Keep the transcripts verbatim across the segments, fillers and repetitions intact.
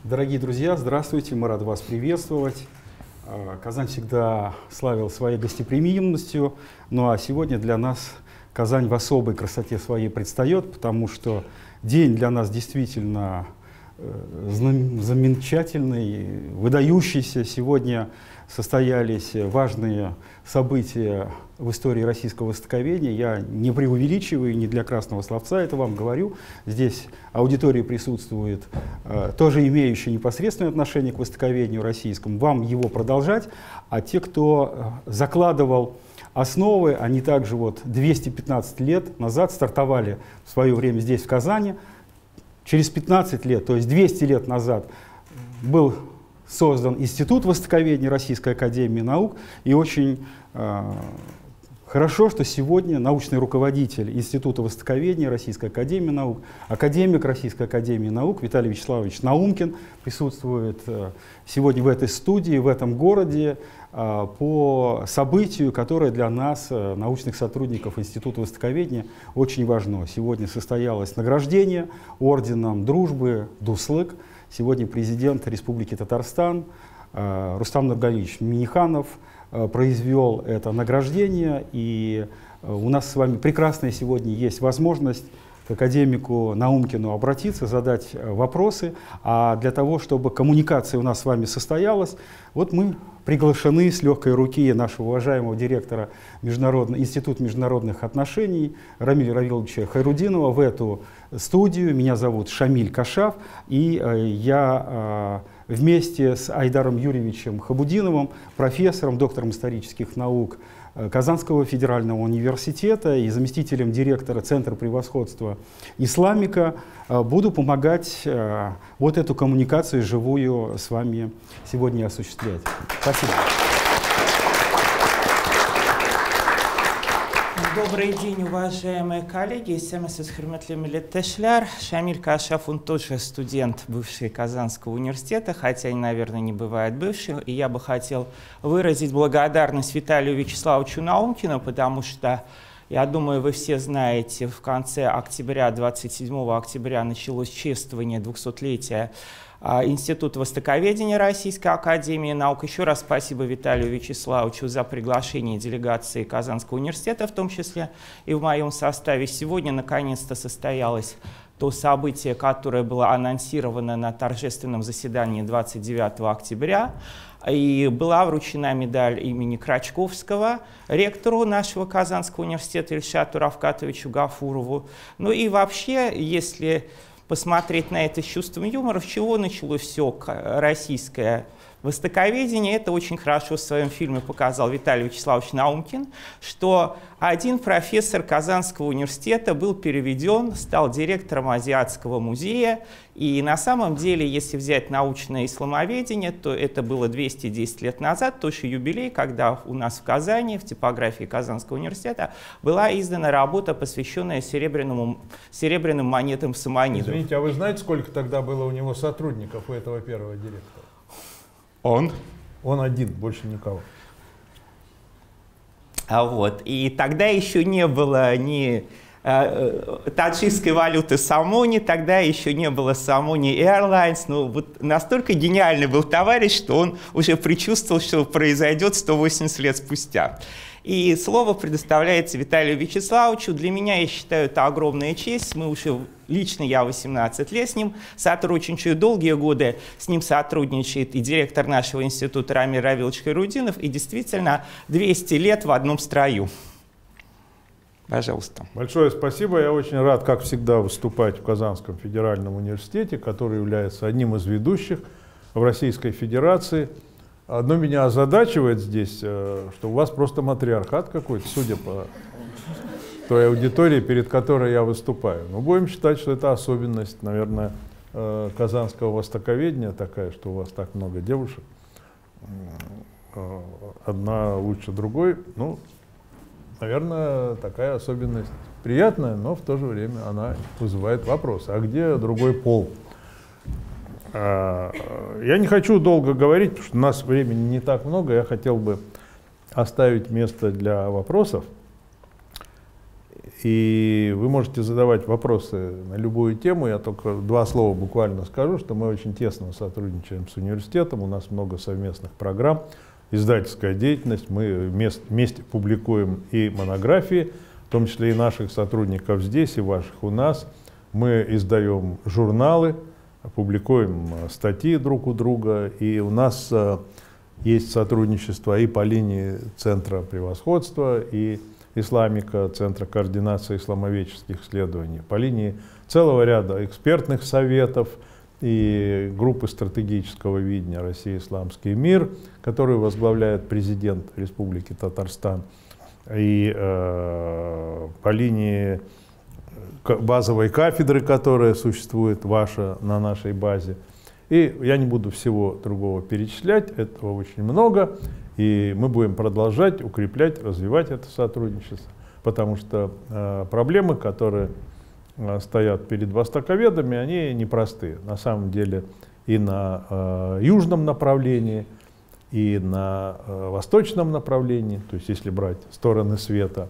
Дорогие друзья, здравствуйте, мы рады вас приветствовать. Казань всегда славил своей гостеприимностью, ну а сегодня для нас Казань в особой красоте своей предстает, потому что день для нас действительно замечательный, выдающийся. Сегодня состоялись важные события в истории российского востоковедения. Я не преувеличиваю, не для красного словца это вам говорю. Здесь аудитория присутствует, э, тоже имеющая непосредственное отношение к востоковедению российскому. Вам его продолжать, а те, кто закладывал основы, они также вот двести пятнадцать лет назад стартовали в свое время здесь, в Казани. Через пятнадцать лет, то есть двести лет назад, был создан Институт востоковедения Российской академии наук. И очень э, хорошо, что сегодня научный руководитель Института востоковедения Российской академии наук, академик Российской академии наук Виталий Вячеславович Наумкин присутствует э, сегодня в этой студии, в этом городе, э, по событию, которое для нас, э, научных сотрудников Института востоковедения, очень важно. Сегодня состоялось награждение орденом Дружбы Дуслык. Сегодня президент Республики Татарстан э, Рустам Нургалиевич Минниханов э, произвел это награждение, и э, у нас с вами прекрасная сегодня есть возможность к академику Наумкину обратиться, задать э, вопросы. А для того, чтобы коммуникация у нас с вами состоялась, вот мы приглашены с легкой руки нашего уважаемого директора Международного, Института международных отношений Рамиля Равиловича Хайрудинова в эту студию. Меня зовут Шамиль Кашав, и э, я э, вместе с Айдаром Юрьевичем Хабудиновым, профессором, доктором исторических наук э, Казанского федерального университета и заместителем директора Центра превосходства исламика, э, буду помогать э, вот эту коммуникацию живую с вами сегодня осуществлять. Спасибо. Добрый день, уважаемые коллеги. Шамиль Кашав, он тоже студент бывший Казанского университета, хотя, наверное, не бывает бывших. И я бы хотел выразить благодарность Виталию Вячеславовичу Наумкину, потому что, я думаю, вы все знаете, в конце октября, двадцать седьмого октября, началось чествование двухсотлетия Института востоковедения Российской академии наук. Еще раз спасибо Виталию Вячеславовичу за приглашение делегации Казанского университета, в том числе и в моем составе. Сегодня наконец-то состоялось то событие, которое было анонсировано на торжественном заседании двадцать девятого октября. И была вручена медаль имени Крачковского ректору нашего Казанского университета Ильшату Равкатовичу Гафурову. Ну и вообще, если посмотреть на это с чувством юмора, с чего началось все российское востоковедение, это очень хорошо в своем фильме показал Виталий Вячеславович Наумкин, что один профессор Казанского университета был переведен, стал директором Азиатского музея, и на самом деле, если взять научное исламоведение, то это было двести десять лет назад, тоже юбилей, когда у нас в Казани, в типографии Казанского университета, была издана работа, посвященная серебряному, серебряным монетам саманидов. Извините, а вы знаете, сколько тогда было у него сотрудников, у этого первого директора? Он? Он один, больше никого. А вот. И тогда еще не было ни э, таджикской валюты Самони, тогда еще не было Самони Airlines. Ну, вот настолько гениальный был товарищ, что он уже предчувствовал, что произойдет сто восемьдесят лет спустя. И слово предоставляется Виталию Вячеславовичу. Для меня, я считаю, это огромная честь. Мы уже, лично я восемнадцать лет с ним сотрудничаю, долгие годы с ним сотрудничает и директор нашего института Рамиль Равилович Хайрудинов, и действительно двести лет в одном строю. Пожалуйста. Большое спасибо. Я очень рад, как всегда, выступать в Казанском федеральном университете, который является одним из ведущих в Российской Федерации. Одно меня озадачивает здесь, что у вас просто матриархат какой-то, судя по той аудитории, перед которой я выступаю. Но будем считать, что это особенность, наверное, казанского востоковедения такая, что у вас так много девушек. Одна лучше другой. Ну, наверное, такая особенность приятная, но в то же время она вызывает вопросы. А где другой пол? Я не хочу долго говорить, потому что у нас времени не так много. Я хотел бы оставить место для вопросов. И вы можете задавать вопросы на любую тему. Я только два слова буквально скажу, что мы очень тесно сотрудничаем с университетом. У нас много совместных программ, издательская деятельность. Мы вместе публикуем и монографии, в том числе и наших сотрудников здесь, и ваших у нас. Мы издаем журналы, публикуем статьи друг у друга. И у нас есть сотрудничество и по линии Центра превосходства, и Исламика, Центра координации исламоведческих исследований, по линии целого ряда экспертных советов и группы стратегического видения «Россия, исламский мир», которую возглавляет президент Республики Татарстан, и э, по линии базовой кафедры, которая существует ваша на нашей базе. И я не буду всего другого перечислять, этого очень много. И мы будем продолжать укреплять, развивать это сотрудничество, потому что э, проблемы, которые э, стоят перед востоковедами, они непростые. На самом деле и на э, южном направлении, и на э, восточном направлении, то есть если брать стороны света.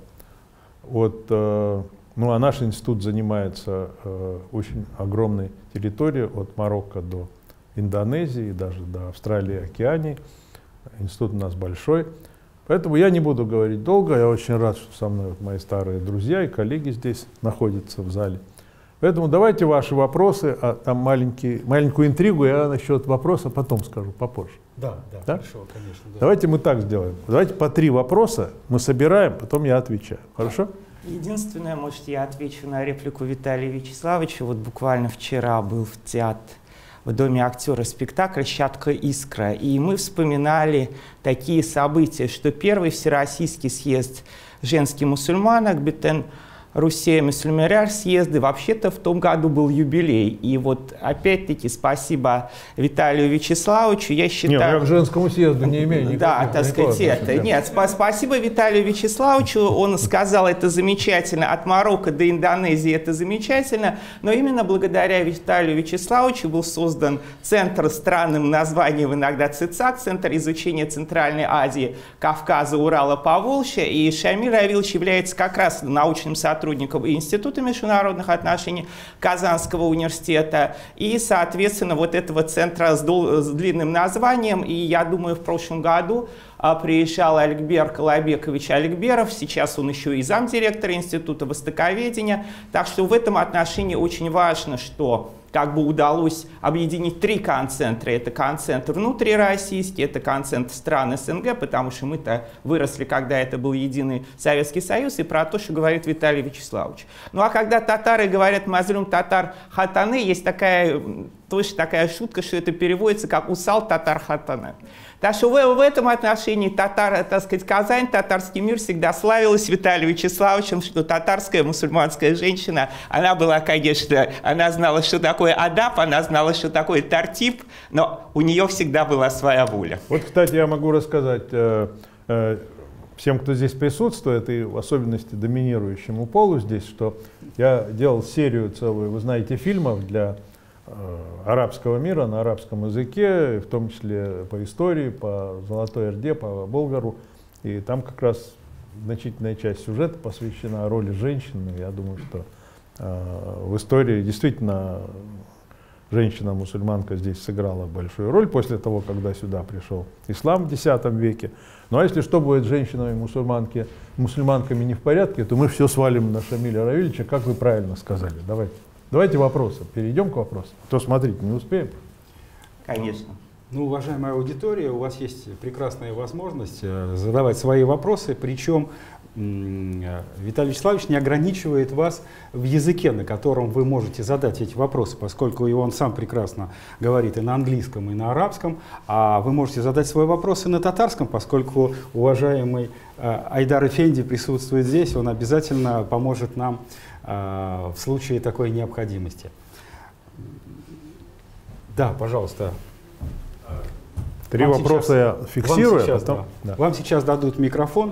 Вот, э, ну, а наш институт занимается э, очень огромной территорией от Марокко до Индонезии, даже до Австралии, Океании. Институт у нас большой, поэтому я не буду говорить долго. Я очень рад, что со мной мои старые друзья и коллеги здесь находятся в зале. Поэтому давайте ваши вопросы, а там маленький, маленькую интригу я насчет вопроса потом скажу, попозже. Да, да, да? хорошо, конечно. Да. Давайте мы так сделаем. Давайте по три вопроса мы собираем, потом я отвечаю. Хорошо? Единственное, может, я отвечу на реплику Виталия Вячеславовича. Вот буквально вчера был в театре, в Доме актера спектакль «Щадка Искра». И мы вспоминали такие события, что первый Всероссийский съезд женских мусульманок, Бетен Руссия Мюслимеряр съезды, вообще-то в том году был юбилей. И вот опять-таки спасибо Виталию Вячеславовичу. Я считаю... Нет, я к женскому съезду не имею никакого. Да, так сказать, это. Нет, спа спасибо Виталию Вячеславовичу. Он сказал, это замечательно. От Марокко до Индонезии это замечательно. Но именно благодаря Виталию Вячеславовичу был создан Центр с странным названием, иногда ЦИЦАК, Центр изучения Центральной Азии, Кавказа, Урала, Поволжья. И Шамиль Равилович является как раз научным сотрудником и Института международных отношений Казанского университета, и, соответственно, вот этого центра с, с длинным названием. И я думаю, в прошлом году а, приезжал Аликбер Колобекович Аликберов, сейчас он еще и замдиректора Института востоковедения. Так что в этом отношении очень важно, что как бы удалось объединить три концентра. Это концентр внутрироссийский, это концентр стран СНГ, потому что мы-то выросли, когда это был единый Советский Союз, и про то, что говорит Виталий Вячеславович. Ну а когда татары говорят «мазлюм татар хатаны», есть такая, точно такая шутка, что это переводится как «усал татар хатаны». Так что в, в этом отношении татар, так сказать, Казань, татарский мир всегда славилась Виталием Вячеславовичем, что татарская мусульманская женщина, она была, конечно, она знала, что такое адаб, она знала, что такое тартиб, но у нее всегда была своя воля. Вот, кстати, я могу рассказать э, э, всем, кто здесь присутствует, и в особенности доминирующему полу здесь, что я делал серию целую, вы знаете, фильмов для арабского мира на арабском языке, в том числе по истории, по Золотой Орде, по Болгару. И там как раз значительная часть сюжета посвящена роли женщины. Я думаю, что э, в истории действительно женщина-мусульманка здесь сыграла большую роль после того, когда сюда пришел ислам в десятом веке. Ну а если что будет с женщинами-мусульманки, мусульманками не в порядке, то мы все свалим на Шамиля Равильевича, как вы правильно сказали. Давайте. Давайте вопросы. Перейдем к вопросам. То смотрите, не успеем. Конечно. Ну, уважаемая аудитория, у вас есть прекрасная возможность задавать свои вопросы, причем Виталий Вячеславович не ограничивает вас в языке, на котором вы можете задать эти вопросы, поскольку и он сам прекрасно говорит и на английском, и на арабском, а вы можете задать свой вопрос и на татарском, поскольку уважаемый Айдар Эфенди присутствует здесь, он обязательно поможет нам в случае такой необходимости. Да, пожалуйста. Три вам вопроса сейчас, я фиксирую. Вам сейчас, потом, да. Да. Вам сейчас дадут микрофон.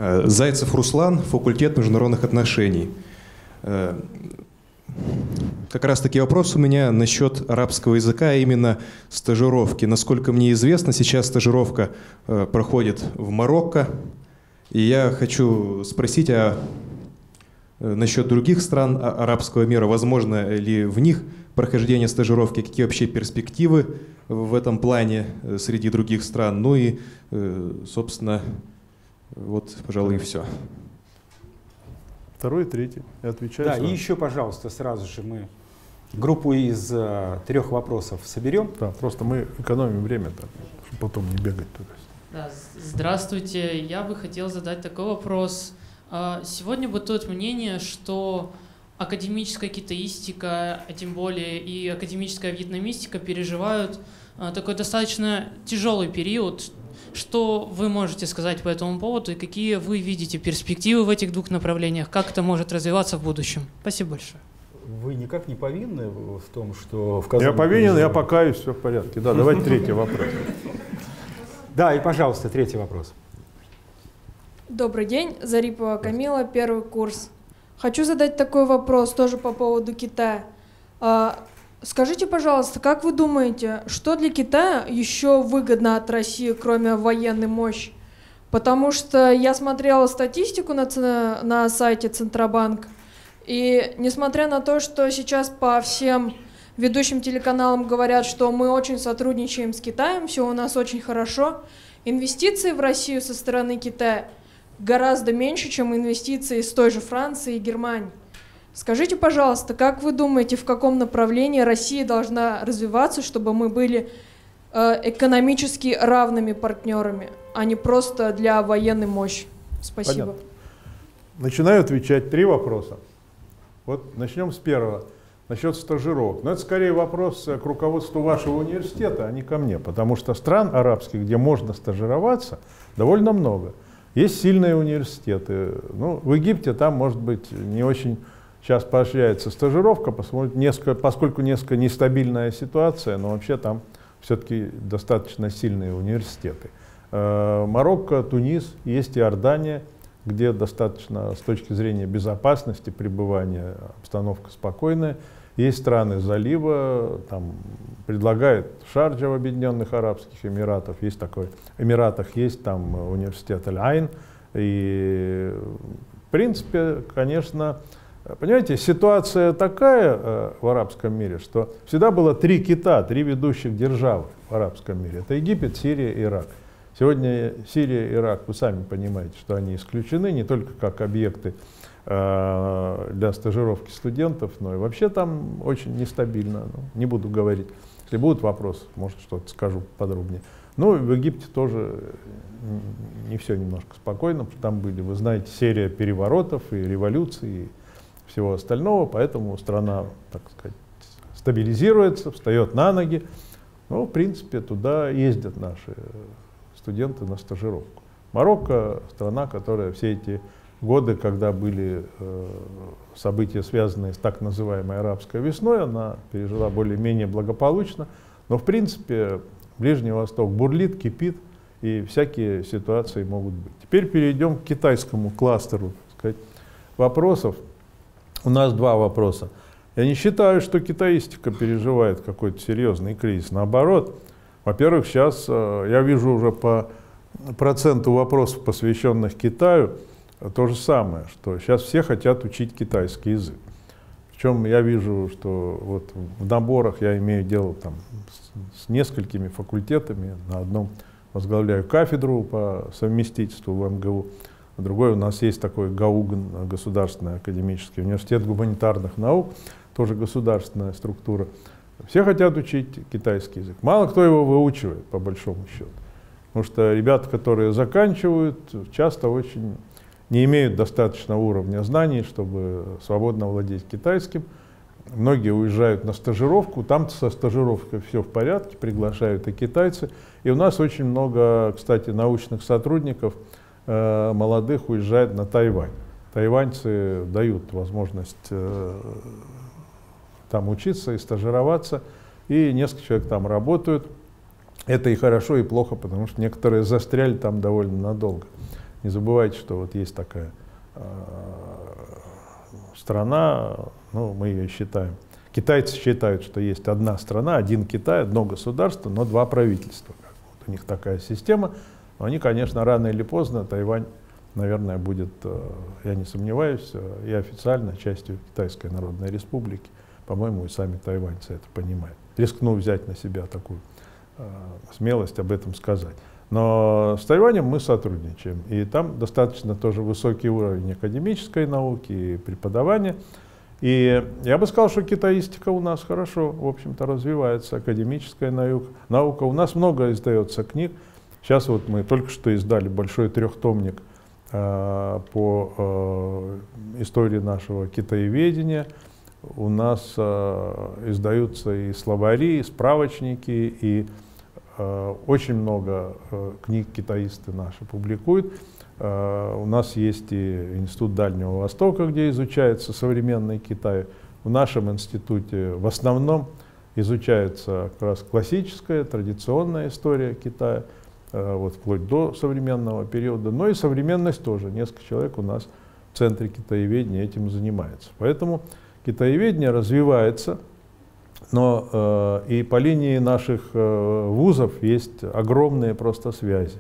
Зайцев Руслан, факультет международных отношений. как раз-таки вопрос у меня насчет арабского языка, а именно стажировки. Насколько мне известно, сейчас стажировка э, проходит в Марокко. И я хочу спросить а, э, насчет других стран арабского мира. Возможно ли в них прохождение стажировки? Какие вообще перспективы в этом плане э, среди других стран? Ну и, э, собственно, вот, пожалуй, и все. Второй, третий. Я отвечаю. Да, сразу. и еще, пожалуйста, сразу же мы группу из uh, трех вопросов соберем. Да, просто мы экономим время, так, чтобы потом не бегать туда. Да, здравствуйте. Я бы хотел задать такой вопрос. Сегодня бытует мнение, что академическая китаистика, а тем более и академическая вьетнамистика переживают такой достаточно тяжелый период. Что вы можете сказать по этому поводу и какие вы видите перспективы в этих двух направлениях? Как это может развиваться в будущем? Спасибо большое. Вы никак не повинны в том, что в Казани... Я повинен, я покаюсь, все в порядке. Да, давайте третий вопрос. Да, и, пожалуйста, третий вопрос. Добрый день, Зарипова Камила, первый курс. Хочу задать такой вопрос тоже по поводу Китая. Скажите, пожалуйста, как вы думаете, что для Китая еще выгодно от России, кроме военной мощи? Потому что я смотрела статистику на, на сайте Центробанка, и несмотря на то, что сейчас по всем ведущим телеканалам говорят, что мы очень сотрудничаем с Китаем, все у нас очень хорошо, инвестиции в Россию со стороны Китая гораздо меньше, чем инвестиции из той же Франции и Германии. Скажите, пожалуйста, как вы думаете, в каком направлении Россия должна развиваться, чтобы мы были э, экономически равными партнерами, а не просто для военной мощи? Спасибо. Понятно. Начинаю отвечать. Три вопроса. Вот начнем с первого. Насчет стажировок. Но это скорее вопрос к руководству вашего университета, а не ко мне, потому что стран арабских, где можно стажироваться, довольно много. Есть сильные университеты. Ну, в Египте там, может быть, не очень сейчас поощряется стажировка, несколько, поскольку несколько нестабильная ситуация, но вообще там все-таки достаточно сильные университеты. Марокко, Тунис, есть Иордания, где достаточно с точки зрения безопасности пребывания обстановка спокойная. Есть страны залива, там предлагают Шарджа в Объединенных Арабских Эмиратах, есть такой, Эмиратах есть там университет Аль-Айн. И в принципе, конечно, понимаете, ситуация такая э, в арабском мире, что всегда было три кита, три ведущих державы в арабском мире. Это Египет, Сирия, Ирак. Сегодня Сирия и Ирак, вы сами понимаете, что они исключены не только как объекты э, для стажировки студентов, но и вообще там очень нестабильно. Ну, не буду говорить. Если будут вопросы, может, что-то скажу подробнее. Ну, в Египте тоже не все немножко спокойно, потому что там были, вы знаете, серия переворотов и революций и всего остального, поэтому страна, так сказать, стабилизируется, встает на ноги. Ну, в принципе, туда ездят наши студенты на стажировку. Марокко — страна, которая все эти годы, когда были э, события, связанные с так называемой арабской весной, она пережила более-менее благополучно. Но, в принципе, Ближний Восток бурлит, кипит, и всякие ситуации могут быть. Теперь перейдем к китайскому кластеру, так сказать, вопросов. У нас два вопроса. Я не считаю, что китаистика переживает какой-то серьезный кризис. Наоборот, во-первых, сейчас э, я вижу уже по проценту вопросов, посвященных Китаю, то же самое, что сейчас все хотят учить китайский язык. Причем я вижу, что вот в наборах я имею дело там, с, с несколькими факультетами. На одном возглавляю кафедру по совместительству в эм гэ у, а другой у нас есть такой ГАУГН, Государственный академический университет гуманитарных наук, тоже государственная структура. Все хотят учить китайский язык. Мало кто его выучивает, по большому счету. Потому что ребята, которые заканчивают, часто очень не имеют достаточного уровня знаний, чтобы свободно владеть китайским. Многие уезжают на стажировку, там со стажировкой все в порядке, приглашают и китайцы. И у нас очень много, кстати, научных сотрудников э, молодых уезжает на Тайвань. Тайваньцы дают возможность э, там учиться и стажироваться, и несколько человек там работают. Это и хорошо, и плохо, потому что некоторые застряли там довольно надолго. Не забывайте, что вот есть такая э, страна, ну, мы ее считаем Китайцы считают, что есть одна страна, один Китай, одно государство, но два правительства. Вот у них такая система. Но они, конечно, рано или поздно Тайвань, наверное, будет, я не сомневаюсь, и официально частью Китайской Народной Республики. По-моему, и сами тайваньцы это понимают. Рискну взять на себя такую э, смелость об этом сказать. Но с Тайванем мы сотрудничаем. И там достаточно тоже высокий уровень академической науки и преподавания. И я бы сказал, что китаистика у нас хорошо, в общем-то, развивается, академическая наука. наука. У нас много издается книг. Сейчас вот мы только что издали большой трехтомник э, по э, истории нашего китаеведения. У нас э, издаются и словари, и справочники, и э, очень много э, книг китаисты наши публикуют. Э, у нас есть и Институт Дальнего Востока, где изучается современный Китай. В нашем институте в основном изучается как раз классическая, традиционная история Китая, э, вот, вплоть до современного периода. Но и современность тоже. Несколько человек у нас в Центре китаеведения этим занимается. Поэтому китаеведение развивается, но э, и по линии наших э, вузов есть огромные просто связи.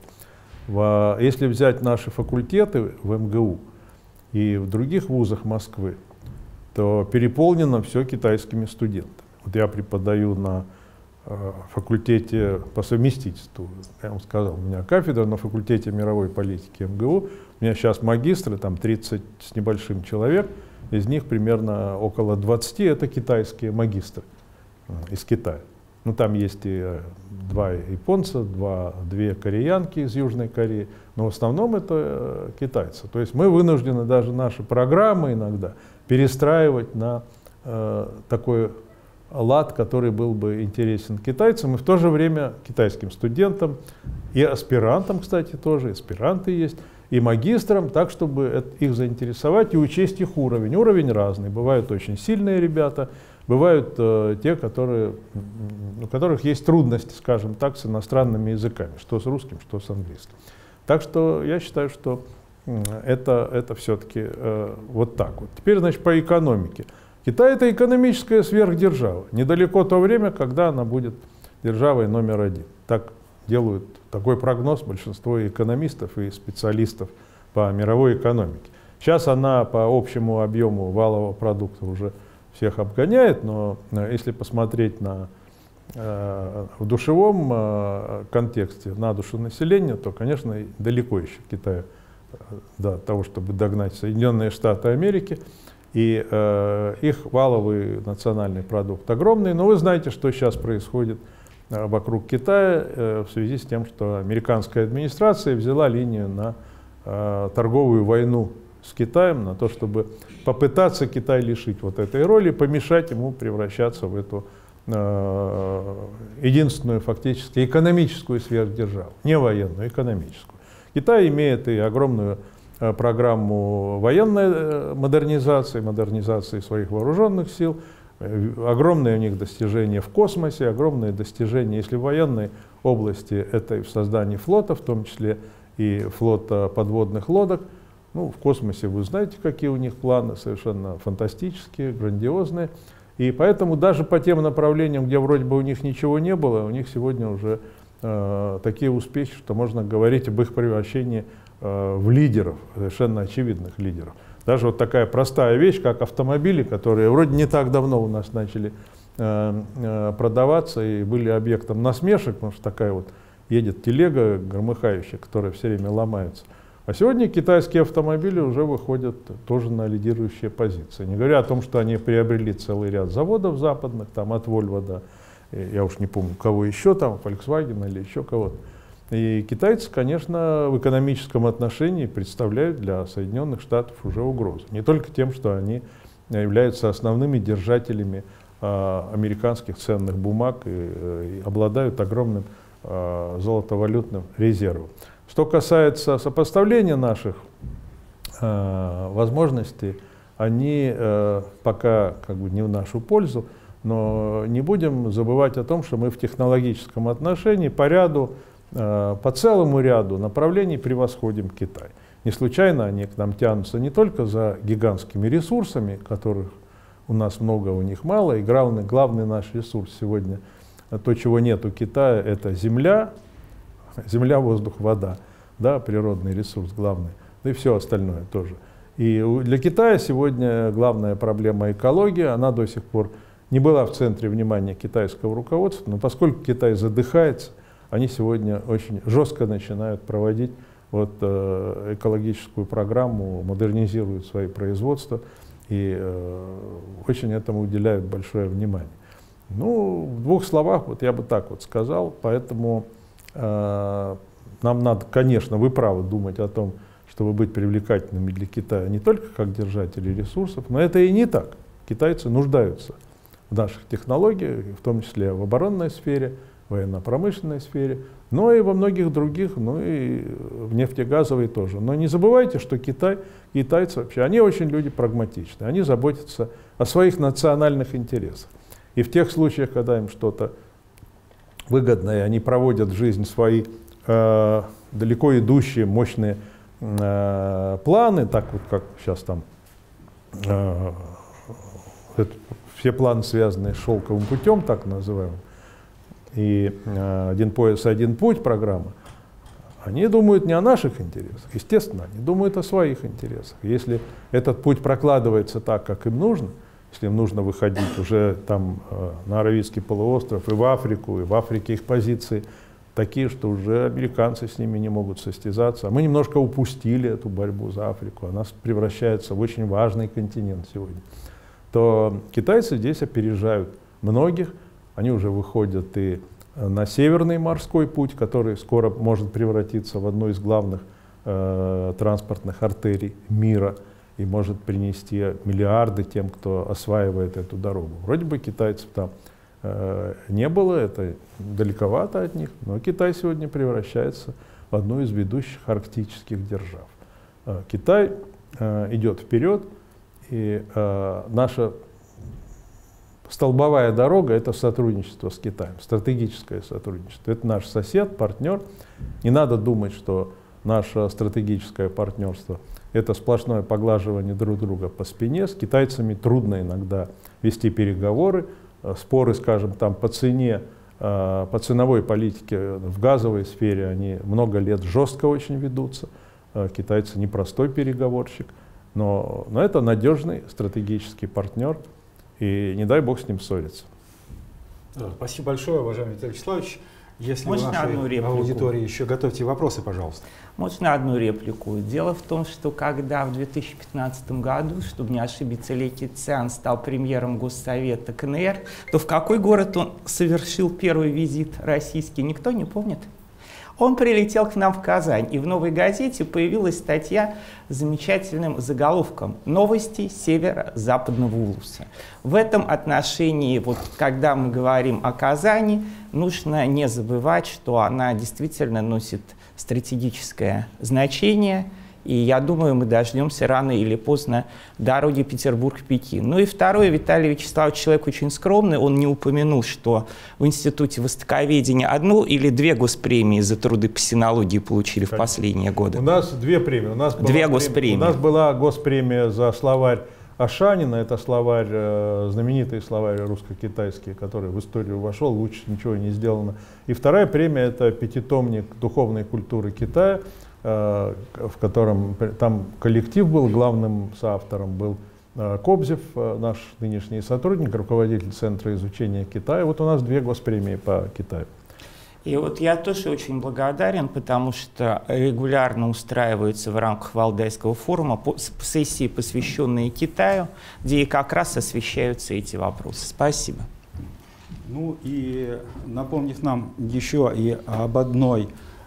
В, если взять наши факультеты в эм гэ у и в других вузах Москвы, то переполнено все китайскими студентами. Вот я преподаю на э, факультете по совместительству, я вам сказал, у меня кафедра на факультете мировой политики эм гэ у, у меня сейчас магистры, там тридцать с небольшим человек. Из них примерно около двадцати это китайские магистры из Китая. Ну, там есть и два японца, два, две кореянки из Южной Кореи, но в основном это китайцы. То есть мы вынуждены даже наши программы иногда перестраивать на э, такой лад, который был бы интересен китайцам, и в то же время китайским студентам, и аспирантам, кстати, тоже, аспиранты есть, и магистрам, так, чтобы их заинтересовать и учесть их уровень. Уровень разный. Бывают очень сильные ребята, бывают э, те, которые, у которых есть трудности, скажем так, с иностранными языками, что с русским, что с английским. Так что я считаю, что это, это все-таки э, вот так вот. Теперь, значит, по экономике. Китай — это экономическая сверхдержава. Недалеко то время, когда она будет державой номер один. Так делают такой прогноз большинство экономистов и специалистов по мировой экономике. Сейчас она по общему объему валового продукта уже всех обгоняет, но если посмотреть на, э, в душевом э, контексте на душу населения, то, конечно, далеко еще Китай э, до того, чтобы догнать Соединенные Штаты Америки. И э, их валовый национальный продукт огромный. Но вы знаете, что сейчас происходит вокруг Китая э, в связи с тем, что американская администрация взяла линию на э, торговую войну с Китаем, на то, чтобы попытаться Китай лишить вот этой роли, помешать ему превращаться в эту э, единственную фактически экономическую сверхдержаву, не военную, экономическую. Китай имеет и огромную э, программу военной модернизации, модернизации своих вооруженных сил, огромные у них достижения в космосе, огромные достижения, если в военной области, это и в создании флота, в том числе и флота подводных лодок. Ну, в космосе вы знаете, какие у них планы, совершенно фантастические, грандиозные. И поэтому даже по тем направлениям, где вроде бы у них ничего не было, у них сегодня уже э, такие успехи, что можно говорить об их превращении э, в лидеров, совершенно очевидных лидеров. Даже вот такая простая вещь, как автомобили, которые вроде не так давно у нас начали э, э, продаваться и были объектом насмешек, потому что такая вот едет телега громыхающая, которая все время ломается. А сегодня китайские автомобили уже выходят тоже на лидирующие позиции. Не говоря о том, что они приобрели целый ряд заводов западных, там от Volvo до, я уж не помню, кого еще там, Volkswagen или еще кого-то. И китайцы, конечно, в экономическом отношении представляют для Соединенных Штатов уже угрозу. Не только тем, что они являются основными держателями э, американских ценных бумаг и, и обладают огромным э, золотовалютным резервом. Что касается сопоставления наших э, возможностей, они э, пока как бы не в нашу пользу, но не будем забывать о том, что мы в технологическом отношении по ряду по целому ряду направлений превосходим Китай. Не случайно они к нам тянутся не только за гигантскими ресурсами, которых у нас много, у них мало. И главный, главный наш ресурс сегодня, то, чего нет у Китая, это земля, земля, воздух, вода, да, природный ресурс главный, да и все остальное тоже. И для Китая сегодня главная проблема экология, она до сих пор не была в центре внимания китайского руководства, но поскольку Китай задыхается, они сегодня очень жестко начинают проводить вот, э, экологическую программу, модернизируют свои производства и э, очень этому уделяют большое внимание. Ну, в двух словах, вот я бы так вот сказал, поэтому э, нам надо, конечно, вы правы, думать о том, чтобы быть привлекательными для Китая не только как держатели ресурсов, но это и не так. Китайцы нуждаются в наших технологиях, в том числе в оборонной сфере, в военно-промышленной сфере, но и во многих других, ну и в нефтегазовой тоже. Но не забывайте, что Китай, китайцы вообще, они очень люди прагматичные, они заботятся о своих национальных интересах. И в тех случаях, когда им что-то выгодное, они проводят в жизнь свои э, далеко идущие, мощные э, планы, так вот как сейчас там э, это, все планы, связанные с шелковым путем, так называемым, и э, «Один пояс, один путь» программа, они думают не о наших интересах, естественно, они думают о своих интересах. Если этот путь прокладывается так, как им нужно, если им нужно выходить уже там э, на Аравийский полуостров и в Африку, и в Африке их позиции такие, что уже американцы с ними не могут состязаться, а мы немножко упустили эту борьбу за Африку, она превращается в очень важный континент сегодня, то китайцы здесь опережают многих. Они уже выходят и на Северный морской путь, который скоро может превратиться в одну из главных э, транспортных артерий мира и может принести миллиарды тем, кто осваивает эту дорогу. Вроде бы китайцев там э, не было, это далековато от них, но Китай сегодня превращается в одну из ведущих арктических держав. Э, Китай э, идет вперед, и э, наша столбовая дорога — это сотрудничество с Китаем, стратегическое сотрудничество. Это наш сосед, партнер. Не надо думать, что наше стратегическое партнерство — это сплошное поглаживание друг друга по спине. С китайцами трудно иногда вести переговоры, споры, скажем, там по цене, по ценовой политике в газовой сфере они много лет жестко очень ведутся. Китайцы непростой переговорщик, но, но это надежный стратегический партнер. И не дай бог с ним ссориться. Да, спасибо большое, уважаемый Виталий Вячеславович. Если Можно в нашей аудитории еще готовьте вопросы, пожалуйста. Можно одну реплику? Дело в том, что когда в две тысячи пятнадцатом году, чтобы не ошибиться, Ли Кэцян стал премьером Госсовета КНР, то в какой город он совершил первый визит российский, никто не помнит? Он прилетел к нам в Казань, и в «Новой газете» появилась статья с замечательным заголовком «Новости северо-западного улуса». В этом отношении, вот, когда мы говорим о Казани, нужно не забывать, что она действительно носит стратегическое значение, и я думаю, мы дождемся рано или поздно дороги Петербург-Пекин. Ну и второе, Виталий Вячеславович человек очень скромный, он не упомянул, что в Институте востоковедения одну или две госпремии за труды по синологии получили Конечно. в последние годы. У нас две премии. У нас две была госпремии. Премия, у нас была госпремия за словарь Ашанина, это словарь, знаменитый словарь русско-китайский, который в историю вошел, лучше ничего не сделано. И вторая премия — это пятитомник духовной культуры Китая, в котором там коллектив был, главным соавтором был Кобзев, наш нынешний сотрудник, руководитель Центра изучения Китая. Вот у нас две госпремии по Китаю. И вот я тоже очень благодарен, потому что регулярно устраиваются в рамках Валдайского форума сессии, посвященные Китаю, где и как раз освещаются эти вопросы. Спасибо. Ну и напомнив нам еще и об одной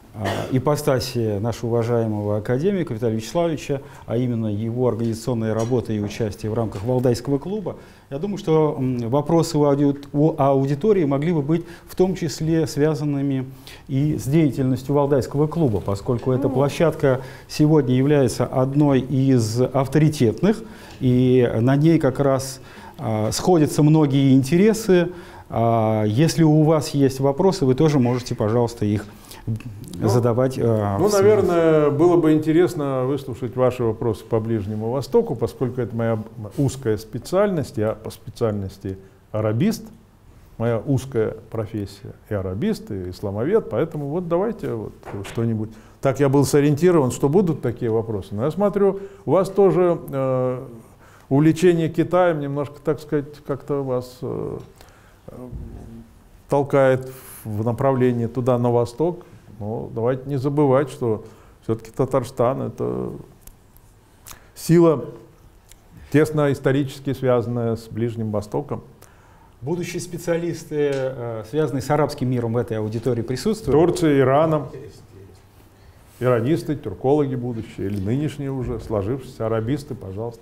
ипостаси нашего уважаемого академика Виталия Вячеславовича, а именно его организационная работа и участие в рамках Валдайского клуба, я думаю, что вопросы у аудитории могли бы быть в том числе связанными и с деятельностью Валдайского клуба, поскольку эта площадка сегодня является одной из авторитетных, и на ней как раз а, сходятся многие интересы. А, если у вас есть вопросы, вы тоже можете, пожалуйста, их ну, задавать. Э, ну, наверное, было бы интересно выслушать ваши вопросы по Ближнему Востоку, поскольку это моя узкая специальность. Я по специальности арабист, моя узкая профессия и арабист, и исламовед, поэтому вот давайте вот что-нибудь. Так я был сориентирован, что будут такие вопросы. Но я смотрю, у вас тоже э, увлечение Китаем немножко, так сказать, как-то вас э, толкает в направлении туда, на восток. Но давайте не забывать, что все-таки Татарстан — это сила, тесно исторически связанная с Ближним Востоком. Будущие специалисты, э, связанные с арабским миром, в этой аудитории присутствуют? Турция, Ираном. Иранисты, тюркологи будущие, или нынешние уже, сложившиеся арабисты, пожалуйста.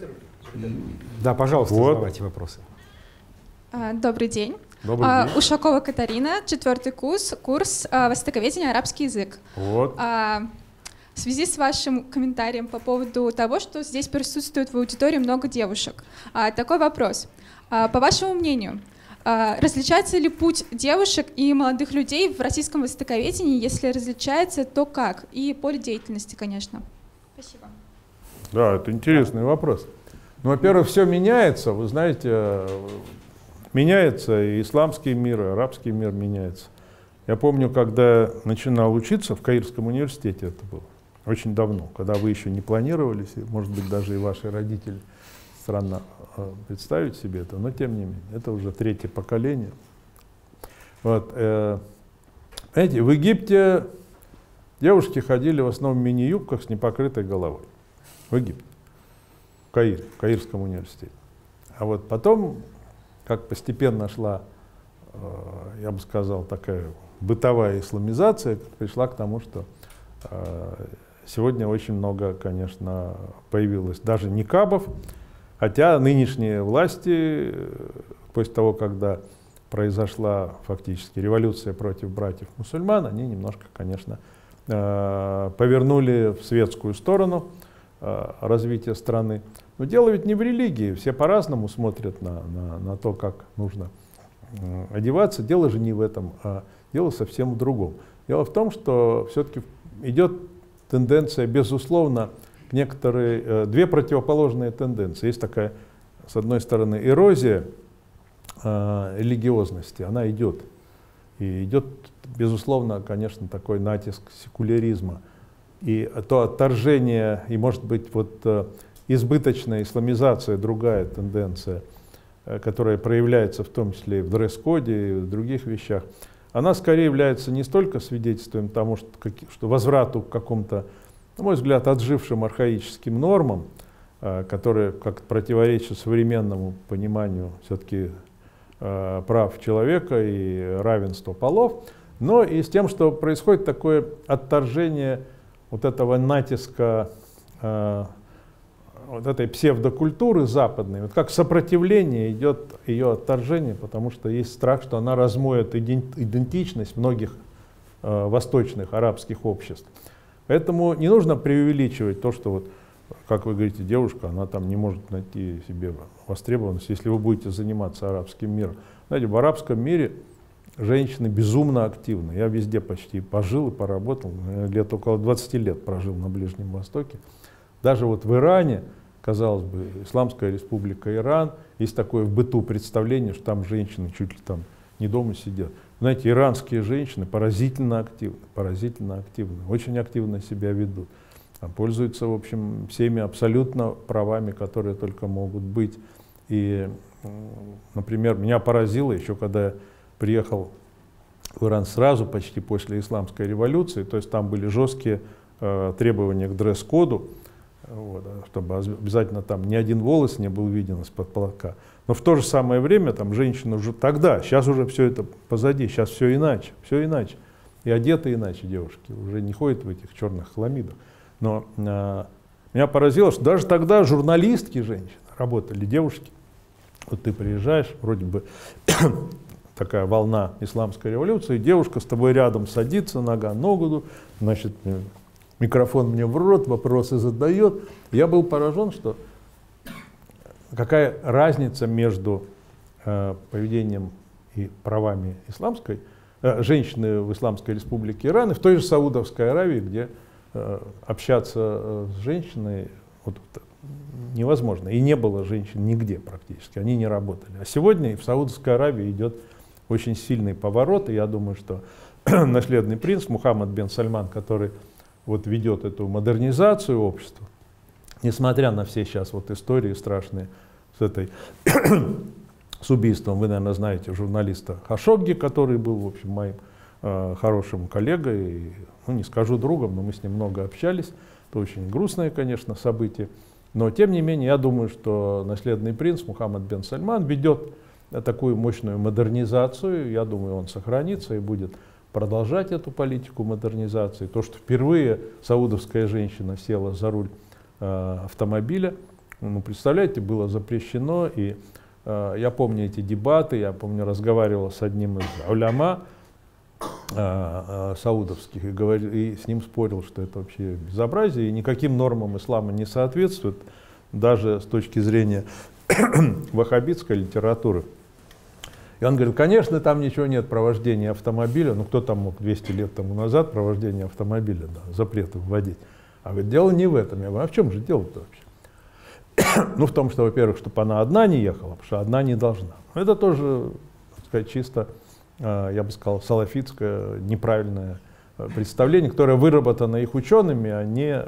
Да, пожалуйста, вот. задавайте вопросы. Добрый день. Добрый день. Ушакова Катарина, четвертый курс, курс востоковедения, арабский язык. Вот. В связи с вашим комментарием по поводу того, что здесь присутствует в аудитории много девушек, такой вопрос. По вашему мнению, различается ли путь девушек и молодых людей в российском востоковедении? Если различается, то как? И поле деятельности, конечно. Спасибо. Да, это интересный вопрос. Ну, во-первых, все меняется. Вы знаете, меняется и исламский мир, и арабский мир меняется. Я помню, когда я начинал учиться в Каирском университете, это было очень давно, когда вы еще не планировали, может быть, даже и ваши родители, странно представить себе это, но тем не менее, это уже третье поколение. Вот, э, знаете, в Египте девушки ходили в основном в мини-юбках с непокрытой головой. В Египте, в Каире, в Каирском университете. А вот потом, как постепенно шла, э, я бы сказал, такая бытовая исламизация, пришла к тому, что э, сегодня очень много, конечно, появилось даже никабов. Хотя нынешние власти, после того, когда произошла фактически революция против братьев-мусульман, они немножко, конечно, повернули в светскую сторону развития страны. Но дело ведь не в религии, все по-разному смотрят на, на, на то, как нужно одеваться. Дело же не в этом, а дело совсем в другом. Дело в том, что все-таки идет тенденция, безусловно, некоторые, э, две противоположные тенденции. Есть такая, с одной стороны, эрозия э, религиозности, она идет. И идет, безусловно, конечно, такой натиск секуляризма. И то отторжение, и, может быть, вот э, избыточная исламизация, другая тенденция, э, которая проявляется в том числе и в дресс-коде, и в других вещах, она скорее является не столько свидетельством тому, что, что возврату к какому-то, на мой взгляд, отжившим архаическим нормам, которые как противоречат современному пониманию все-таки прав человека и равенства полов, но и с тем, что происходит такое отторжение вот этого натиска, вот этой псевдокультуры западной, вот как сопротивление идет ее отторжение, потому что есть страх, что она размоет идентичность многих восточных арабских обществ. Поэтому не нужно преувеличивать то, что, вот, как вы говорите, девушка, она там не может найти себе востребованность, если вы будете заниматься арабским миром. Знаете, в арабском мире женщины безумно активны. Я везде почти пожил и поработал, лет около двадцати лет прожил на Ближнем Востоке. Даже вот в Иране, казалось бы, Исламская республика Иран, есть такое в быту представление, что там женщины чуть ли там не дома сидят. Знаете, иранские женщины поразительно активны, поразительно активны, очень активно себя ведут. Пользуются, в общем, всеми абсолютно правами, которые только могут быть. И, например, меня поразило еще, когда я приехал в Иран сразу, почти после исламской революции, то есть там были жесткие э, требования к дресс-коду, вот, чтобы обязательно там ни один волос не был виден из-под платка. Но в то же самое время там женщины уже тогда, сейчас уже все это позади, сейчас все иначе, все иначе. И одеты иначе девушки, уже не ходят в этих черных хламидах. Но э, меня поразило, что даже тогда журналистки женщины работали, девушки. Вот ты приезжаешь, вроде бы такая волна исламской революции, девушка с тобой рядом садится, нога ногу, значит, микрофон мне в рот, вопросы задает. Я был поражен, что какая разница между э, поведением и правами исламской э, женщины в Исламской Республике Иран и в той же Саудовской Аравии, где э, общаться э, с женщиной вот, невозможно. И не было женщин нигде практически, они не работали. А сегодня и в Саудовской Аравии идет очень сильный поворот, и я думаю, что наследный принц Мухаммад бен Сальман, который вот ведет эту модернизацию общества, несмотря на все сейчас вот истории страшные с этой с убийством, вы, наверное, знаете журналиста Хашогги, который был, в общем, моим э, хорошим коллегой, и, ну, не скажу другом, но мы с ним много общались. Это очень грустное, конечно, событие. Но, тем не менее, я думаю, что наследный принц Мухаммад бен Сальман ведет такую мощную модернизацию. Я думаю, он сохранится и будет продолжать эту политику модернизации. То, что впервые саудовская женщина села за руль э, автомобиля, ну, представляете, было запрещено. И э, я помню эти дебаты, я помню, разговаривал с одним из уляма э, э, саудовских и, говорил, и с ним спорил, что это вообще безобразие и никаким нормам ислама не соответствует, даже с точки зрения ваххабитской литературы. И он говорит, конечно, там ничего нет про вождение автомобиля, ну кто там мог двести лет тому назад про вождение автомобиля, да, запреты вводить. А говорит, дело не в этом. Я говорю, а в чем же дело-то вообще? Ну, в том, что, во-первых, чтобы она одна не ехала, потому что одна не должна. Это тоже, так сказать, чисто, я бы сказал, салафитское неправильное представление, которое выработано их учеными, а не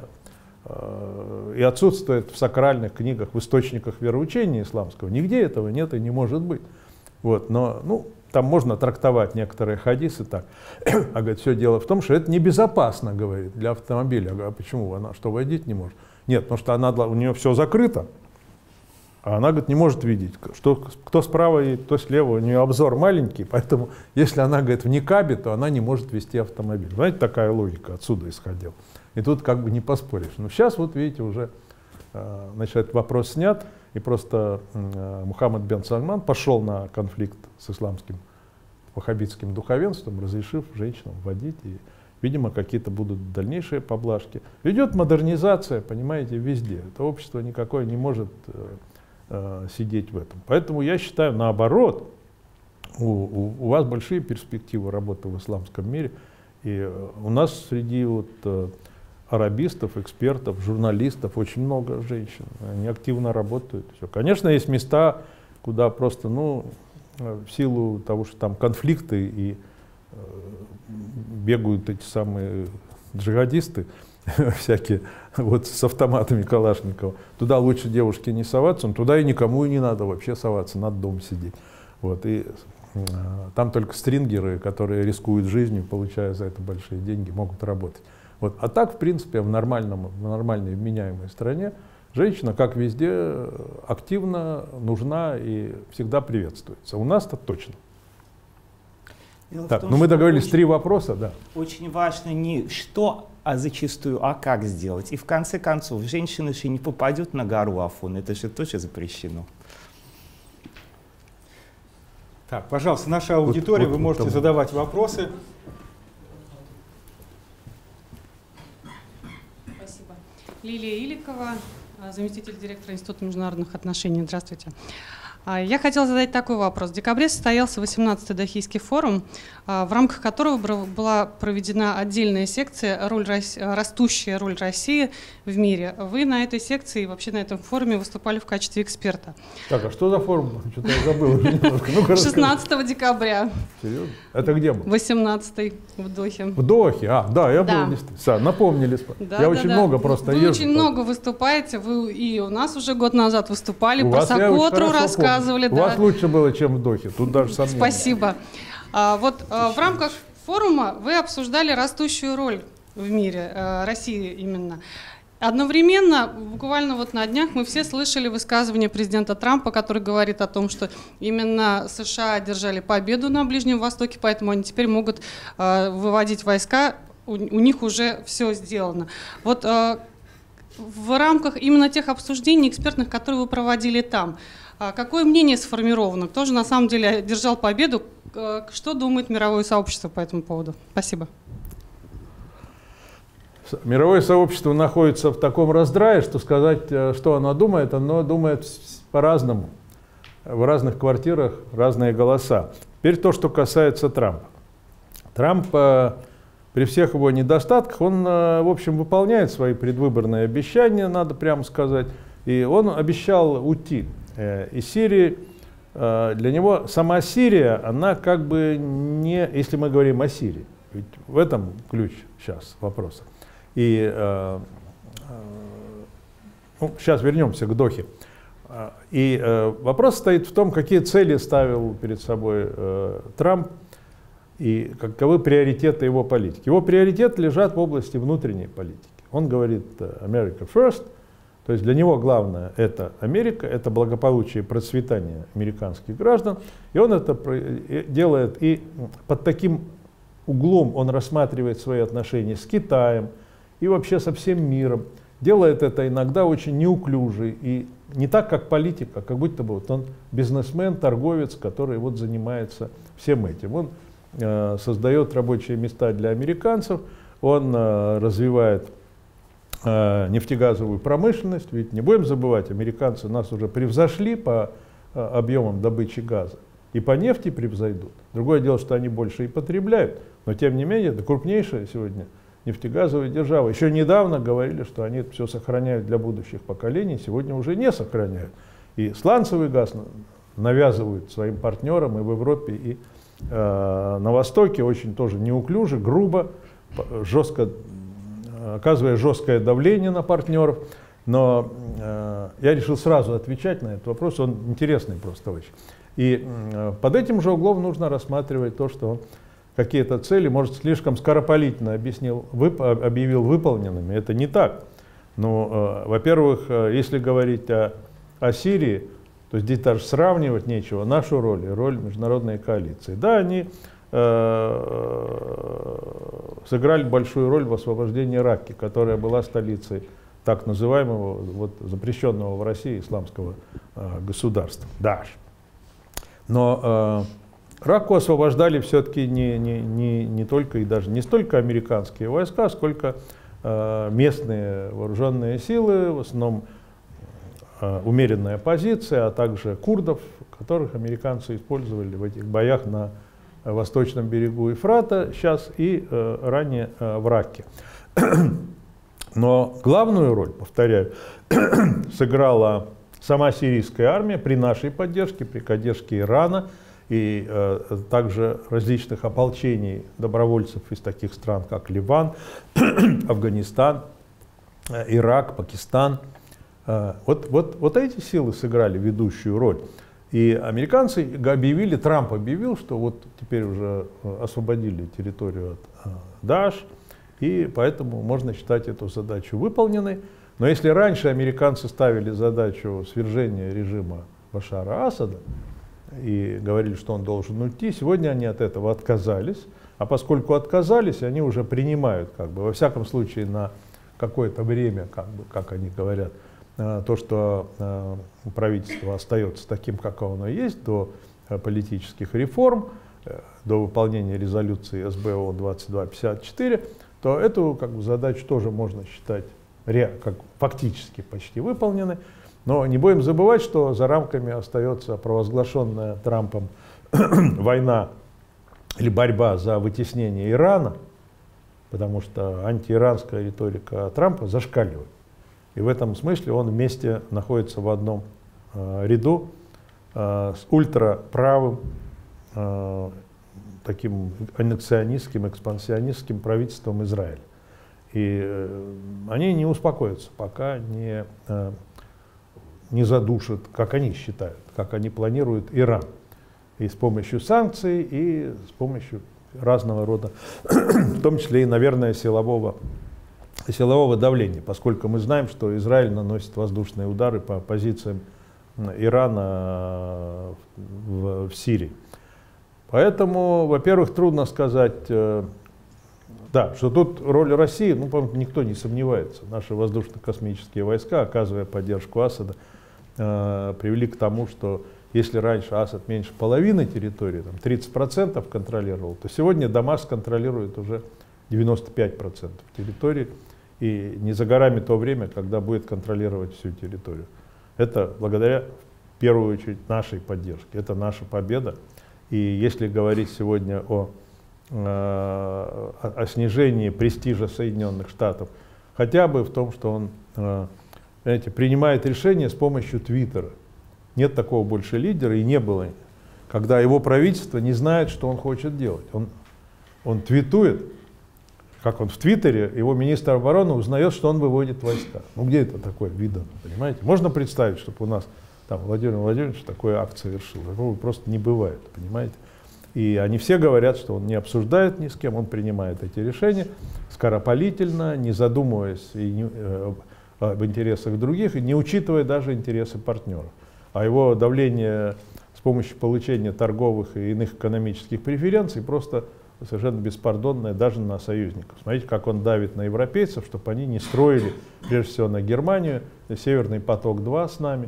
и отсутствует в сакральных книгах, в источниках вероучения исламского. Нигде этого нет и не может быть. Вот, но ну, там можно трактовать некоторые хадисы так. А говорит, все дело в том, что это небезопасно, говорит, для автомобиля. Я говорю, а почему? Она что, водить не может? Нет, потому что она, у нее все закрыто, а она, говорит, не может видеть, что, кто справа и кто слева, у нее обзор маленький, поэтому если она, говорит, в никабе, то она не может вести автомобиль. Знаете, такая логика отсюда исходила. И тут как бы не поспоришь. Но сейчас, вот видите, уже значит, этот вопрос снят, и просто Мухаммад бен Сальман пошел на конфликт с исламским ваххабитским духовенством, разрешив женщинам водить, и, видимо, какие-то будут дальнейшие поблажки. Идет модернизация, понимаете, везде. Это общество никакое не может э, э, сидеть в этом. Поэтому я считаю, наоборот, у, у, у вас большие перспективы работы в исламском мире, и у нас среди вот, э, арабистов, экспертов, журналистов очень много женщин, они активно работают. Все. Конечно, есть места, куда просто, ну, в силу того, что там конфликты и э, бегают эти самые джихадисты, всякие, вот с автоматами Калашникова, туда лучше девушке не соваться, но туда и никому и не надо вообще соваться, надо дома сидеть. Вот, и э, там только стрингеры, которые рискуют жизнью, получая за это большие деньги, могут работать. Вот. А так, в принципе, в, нормальном, в нормальной вменяемой стране женщина, как везде, активно нужна и всегда приветствуется. У нас-то точно. Дело так, том, ну мы договорились, очень, три вопроса, да. Очень важно не что, а зачастую, а как сделать. И в конце концов, женщина же не попадет на гору Афон, это же тоже запрещено. Так, пожалуйста, наша аудитория, вот, вот, вы можете вот, задавать вопросы. Лилия Иликова, заместитель директора Института международных отношений. Здравствуйте. Я хотела задать такой вопрос. В декабре состоялся восемнадцатый Дахийский форум, в рамках которого была проведена отдельная секция «Роль России, «Растущая роль России в мире». Вы на этой секции, вообще на этом форуме выступали в качестве эксперта. Так, а что за форум? Что-то я забыл уже немножко. Ну, шестнадцатого декабря. Серьезно? Это где был? восемнадцатый в Дохе. В Дохе? А, да, я да. был. Напомнили. Да, я да, очень да. много просто Вы езжу. очень много выступаете. Вы и у нас уже год назад выступали, У про вас Сокотру рассказывали. У да. вас лучше было, чем в Дохе. Тут даже сомнений. Спасибо. А, вот а, в рамках форума вы обсуждали растущую роль в мире, а, России именно. Одновременно, буквально вот на днях, мы все слышали высказывание президента Трампа, который говорит о том, что именно США одержали победу на Ближнем Востоке, поэтому они теперь могут а, выводить войска, у, у них уже все сделано. Вот а, в рамках именно тех обсуждений экспертных, которые вы проводили там, какое мнение сформировано? Кто же на самом деле одержал победу? Что думает мировое сообщество по этому поводу? Спасибо. Мировое сообщество находится в таком раздрае, что сказать, что оно думает, оно думает по-разному. В разных квартирах разные голоса. Теперь то, что касается Трампа. Трамп при всех его недостатках, он, в общем, выполняет свои предвыборные обещания, надо прямо сказать. И он обещал уйти из Сирии. Для него сама Сирия, она как бы не, если мы говорим о Сирии, ведь в этом ключ сейчас вопроса. И э, э, ну, сейчас вернемся к Дохе. И э, вопрос стоит в том, какие цели ставил перед собой э, Трамп и каковы приоритеты его политики. Его приоритеты лежат в области внутренней политики. Он говорит «America first», то есть для него главное это Америка, это благополучие и процветание американских граждан. И он это делает, и под таким углом он рассматривает свои отношения с Китаем и вообще со всем миром. Делает это иногда очень неуклюже и не так, как политик, а как будто бы вот он бизнесмен, торговец, который вот занимается всем этим. Он э, создает рабочие места для американцев, он э, развивает э, нефтегазовую промышленность. Ведь не будем забывать, американцы нас уже превзошли по э, объемам добычи газа и по нефти превзойдут. Другое дело, что они больше и потребляют, но тем не менее это крупнейшая сегодня нефтегазовая держава. Еще недавно говорили, что они это все сохраняют для будущих поколений, сегодня уже не сохраняют. И сланцевый газ навязывают своим партнерам и в Европе, и э, на Востоке очень тоже неуклюже, грубо, жестко, оказывая жесткое давление на партнеров. Но э, я решил сразу отвечать на этот вопрос, он интересный просто очень. И э, под этим же углом нужно рассматривать то, что он какие-то цели, может, слишком скоропалительно объяснил, вып, объявил выполненными. Это не так. Но, э, во-первых, э, если говорить о, о Сирии, то здесь даже сравнивать нечего нашу роль и роль международной коалиции. Да, они э, сыграли большую роль в освобождении Ракки, которая была столицей так называемого, вот, запрещенного в России исламского э, государства, Дааш. Но э, Ракку освобождали все-таки не, не, не, не только и даже не столько американские войска, сколько э, местные вооруженные силы, в основном э, умеренная оппозиция, а также курдов, которых американцы использовали в этих боях на восточном берегу Ефрата сейчас и э, ранее э, в Ракке. Но главную роль, повторяю, сыграла сама сирийская армия при нашей поддержке, при поддержке Ирана, и э, также различных ополчений добровольцев из таких стран, как Ливан, Афганистан, э, Ирак, Пакистан. Э, вот, вот, вот эти силы сыграли ведущую роль. И американцы объявили, Трамп объявил, что вот теперь уже освободили территорию от э, Дааш, и поэтому можно считать эту задачу выполненной. Но если раньше американцы ставили задачу свержения режима Башара Асада, и говорили, что он должен уйти. Сегодня они от этого отказались, а поскольку отказались, они уже принимают, как бы, во всяком случае, на какое-то время, как бы, как они говорят, то, что правительство остается таким, как оно есть, до политических реформ, до выполнения резолюции эс бэ о двадцать два пятьдесят четыре, то эту, как бы, задачу тоже можно считать как фактически почти выполненной. Но не будем забывать, что за рамками остается провозглашенная Трампом война или борьба за вытеснение Ирана, потому что антииранская риторика Трампа зашкаливает. И в этом смысле он вместе находится в одном э, ряду э, с ультраправым, э, таким аннексионистским, экспансионистским правительством Израиля. И э, они не успокоятся, пока не... Э, не задушат, как они считают, как они планируют Иран. И с помощью санкций, и с помощью разного рода, в том числе и, наверное, силового, силового давления, поскольку мы знаем, что Израиль наносит воздушные удары по позициям Ирана в, в Сирии. Поэтому, во-первых, трудно сказать, да, что тут роль России, ну, по-моему, никто не сомневается. Наши воздушно-космические войска, оказывая поддержку Асада, э, привели к тому, что если раньше Асад меньше половины территории, там, тридцать процентов контролировал, то сегодня Дамаск контролирует уже девяносто пять процентов территории. И не за горами то время, когда будет контролировать всю территорию. Это благодаря, в первую очередь, нашей поддержке. Это наша победа. И если говорить сегодня о о, о снижении престижа Соединенных Штатов, хотя бы в том, что он, знаете, принимает решения с помощью Твиттера. Нет такого больше лидера и не было, когда его правительство не знает, что он хочет делать. Он, он твитует, как он в Твиттере, его министр обороны узнает, что он выводит войска. Ну где это такое видно, понимаете? Можно представить, чтобы у нас там Владимир Владимирович такой акт совершил. Такого просто не бывает, понимаете? И они все говорят, что он не обсуждает ни с кем, он принимает эти решения скоропалительно, не задумываясь и не, э, об интересах других, и не учитывая даже интересы партнеров. А его давление с помощью получения торговых и иных экономических преференций просто совершенно беспардонное даже на союзников. Смотрите, как он давит на европейцев, чтобы они не строили, прежде всего, на Германию, Северный поток-два с нами.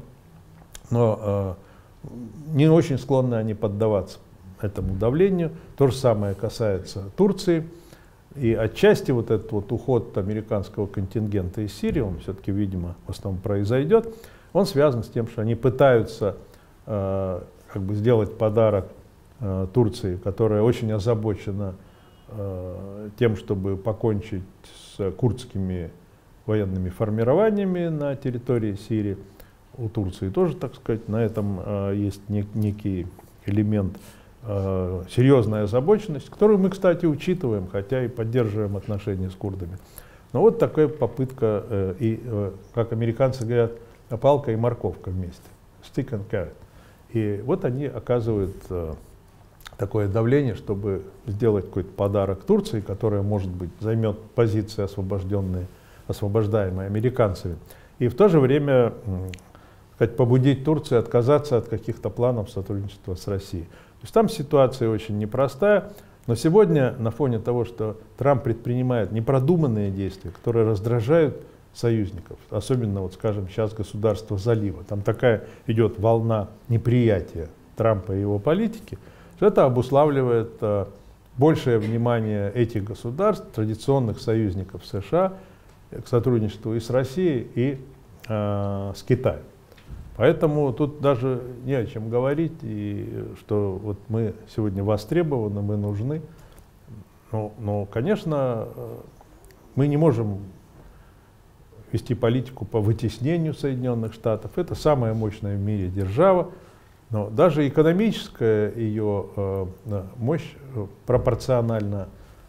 Но э, не очень склонны они поддаваться этому давлению. То же самое касается Турции. И отчасти вот этот вот уход американского контингента из Сирии, он все-таки, видимо, в основном произойдет, он связан с тем, что они пытаются э, как бы сделать подарок э, Турции, которая очень озабочена э, тем, чтобы покончить с курдскими военными формированиями на территории Сирии. У Турции тоже, так сказать, на этом э, есть нек некий элемент, э, серьезная озабоченность, которую мы, кстати, учитываем, хотя и поддерживаем отношения с курдами. Но вот такая попытка, э, и, э, как американцы говорят, палка и морковка вместе, stick and carrot. И вот они оказывают э, такое давление, чтобы сделать какой-то подарок Турции, которая, может быть, займет позиции, освобожденные, освобождаемые американцами. И в то же время сказать, побудить Турцию отказаться от каких-то планов сотрудничества с Россией. То есть там ситуация очень непростая, но сегодня на фоне того, что Трамп предпринимает непродуманные действия, которые раздражают союзников, особенно, вот, скажем, сейчас государство залива, там такая идет волна неприятия Трампа и его политики, что это обуславливает а, большее внимание этих государств, традиционных союзников США, к сотрудничеству и с Россией, и а, с Китаем. Поэтому тут даже не о чем говорить, и что вот мы сегодня востребованы, мы нужны. Но, но, конечно, мы не можем вести политику по вытеснению Соединенных Штатов. Это самая мощная в мире держава, но даже экономическая ее э, мощь пропорциональна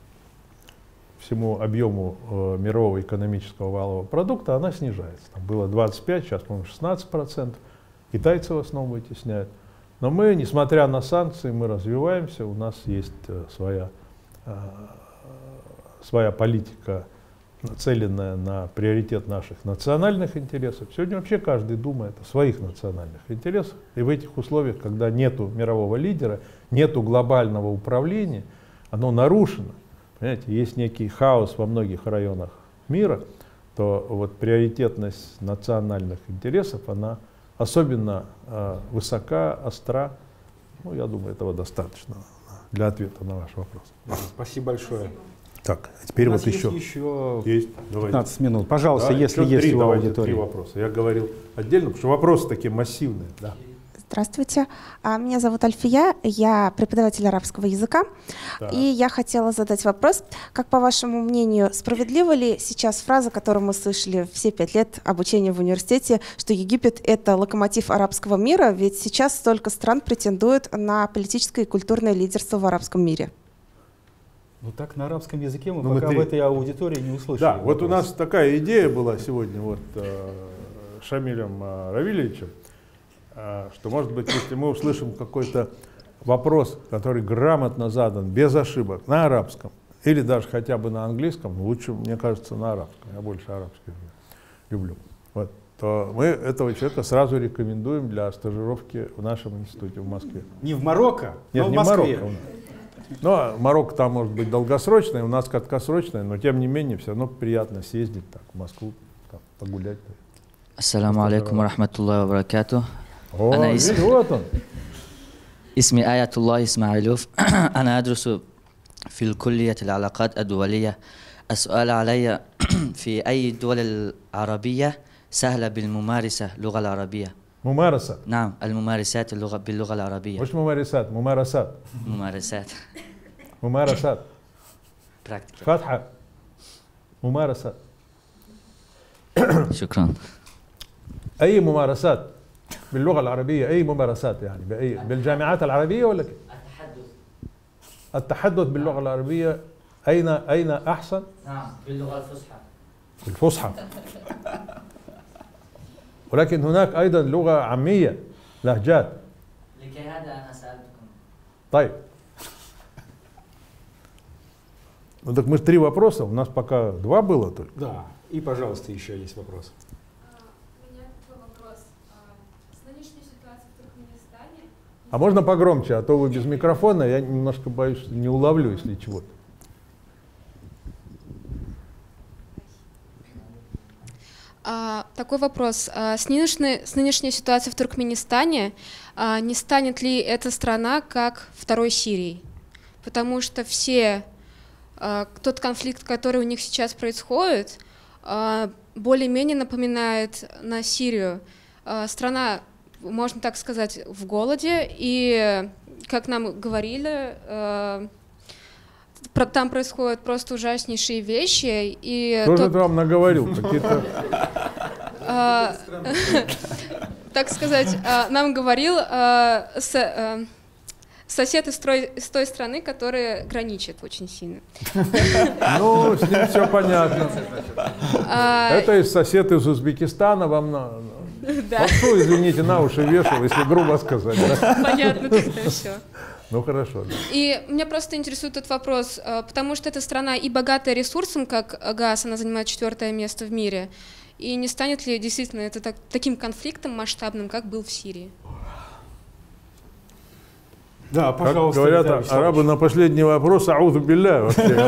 всему объему э, мирового экономического валового продукта, она снижается. Там было двадцать пять, сейчас, по-моему, шестнадцать процентов. Китайцы в основном вытесняют. Но мы, несмотря на санкции, мы развиваемся, у нас есть э, своя, э, своя политика, нацеленная на приоритет наших национальных интересов. Сегодня вообще каждый думает о своих национальных интересах. И в этих условиях, когда нету мирового лидера, нету глобального управления, оно нарушено. Понимаете, есть некий хаос во многих районах мира, то вот приоритетность национальных интересов, она особенно э, высока, остра. Ну, я думаю, этого достаточно для ответа на ваш вопрос. Спасибо большое. Так, а теперь вот еще. еще есть. пятнадцать минут. Пожалуйста, Да, если еще есть три, у давайте, аудитории. три вопроса. Я говорил отдельно, потому что вопросы такие массивные. Да. Здравствуйте. А, Меня зовут Альфия, я преподаватель арабского языка. Так. И я хотела задать вопрос, как, по вашему мнению, справедлива ли сейчас фраза, которую мы слышали все пять лет обучения в университете, что Египет — это локомотив арабского мира, ведь сейчас столько стран претендует на политическое и культурное лидерство в арабском мире? Ну так на арабском языке мы Ну, пока мы в три- этой аудитории не услышали. Да, вопрос. вот у нас такая идея была сегодня вот э, Шамилем э, Равильевичем, э, что, может быть, если мы услышим какой-то вопрос, который грамотно задан, без ошибок, на арабском, или даже хотя бы на английском, лучше, мне кажется, на арабском, я больше арабский люблю, вот, то мы этого человека сразу рекомендуем для стажировки в нашем институте в Москве. Не в Марокко, Нет, но в не Москве. Марокко. Но Марокко там может быть долгосрочное, у нас краткосрочное, но тем не менее все равно приятно съездить так, в Москву, там, погулять. السلام عليكم ورحمة الله وبركاته. О, أنا видишь, اسمي вот он. اسمي آية الله إسماعيلوف. أنا أدرس في الكلية العلاقات الدولية. السؤال علي في أي الدول العربية سهلة بالممارسة اللغة العربية؟ Мумараса. نعم، الممارسات اللغة باللغة العربية. Муш мумарисат, мумарасат. ممارسات. ممارسات. Практика. فتحة. ممارسات. شكرا. أي ممارسات باللغة العربية، أي ممارسات يعني بأي بالجامعات العربية ولا كيف؟ التحدث. التحدث باللغة العربية أين أين أحسن؟ نعم باللغة الفصحى. الفصحى. ولكن هناك أيضا لغة عامية، لهجات. لكي هذا أنا سألتكم. طيب. Ну так мы три вопроса, у нас пока два было только. Да, и, пожалуйста, еще есть вопрос. У меня такой вопрос. С нынешней ситуацией в Туркменистане... А можно погромче, а то вы без микрофона, я немножко боюсь, что не уловлю, если чего-то. А, такой вопрос. А, с, нынешней, с нынешней ситуацией в Туркменистане а, не станет ли эта страна как второй Сирией? Потому что все, а, тот конфликт, который у них сейчас происходит, а, более-менее напоминает на Сирию. А, страна, можно так сказать, в голоде, и, как нам говорили, а, там происходят просто ужаснейшие вещи. И Кто тот... же вам наговорил? Какие-то... А, так сказать, а, нам говорил а, с, а, сосед из, трой, из той страны, которая граничит очень сильно. Ну, с ним все понятно. Это из сосед из Узбекистана вам на... Попсу, извините, на уши вешал, если грубо сказать. Понятно тогда все. Ну хорошо. Да. И меня просто интересует этот вопрос, потому что эта страна и богатая ресурсом, как газ, она занимает четвертое место в мире, и не станет ли действительно это так, таким конфликтом масштабным, как был в Сирии? Да, пожалуйста. Как говорят арабы на последний вопрос, аузу билля вообще.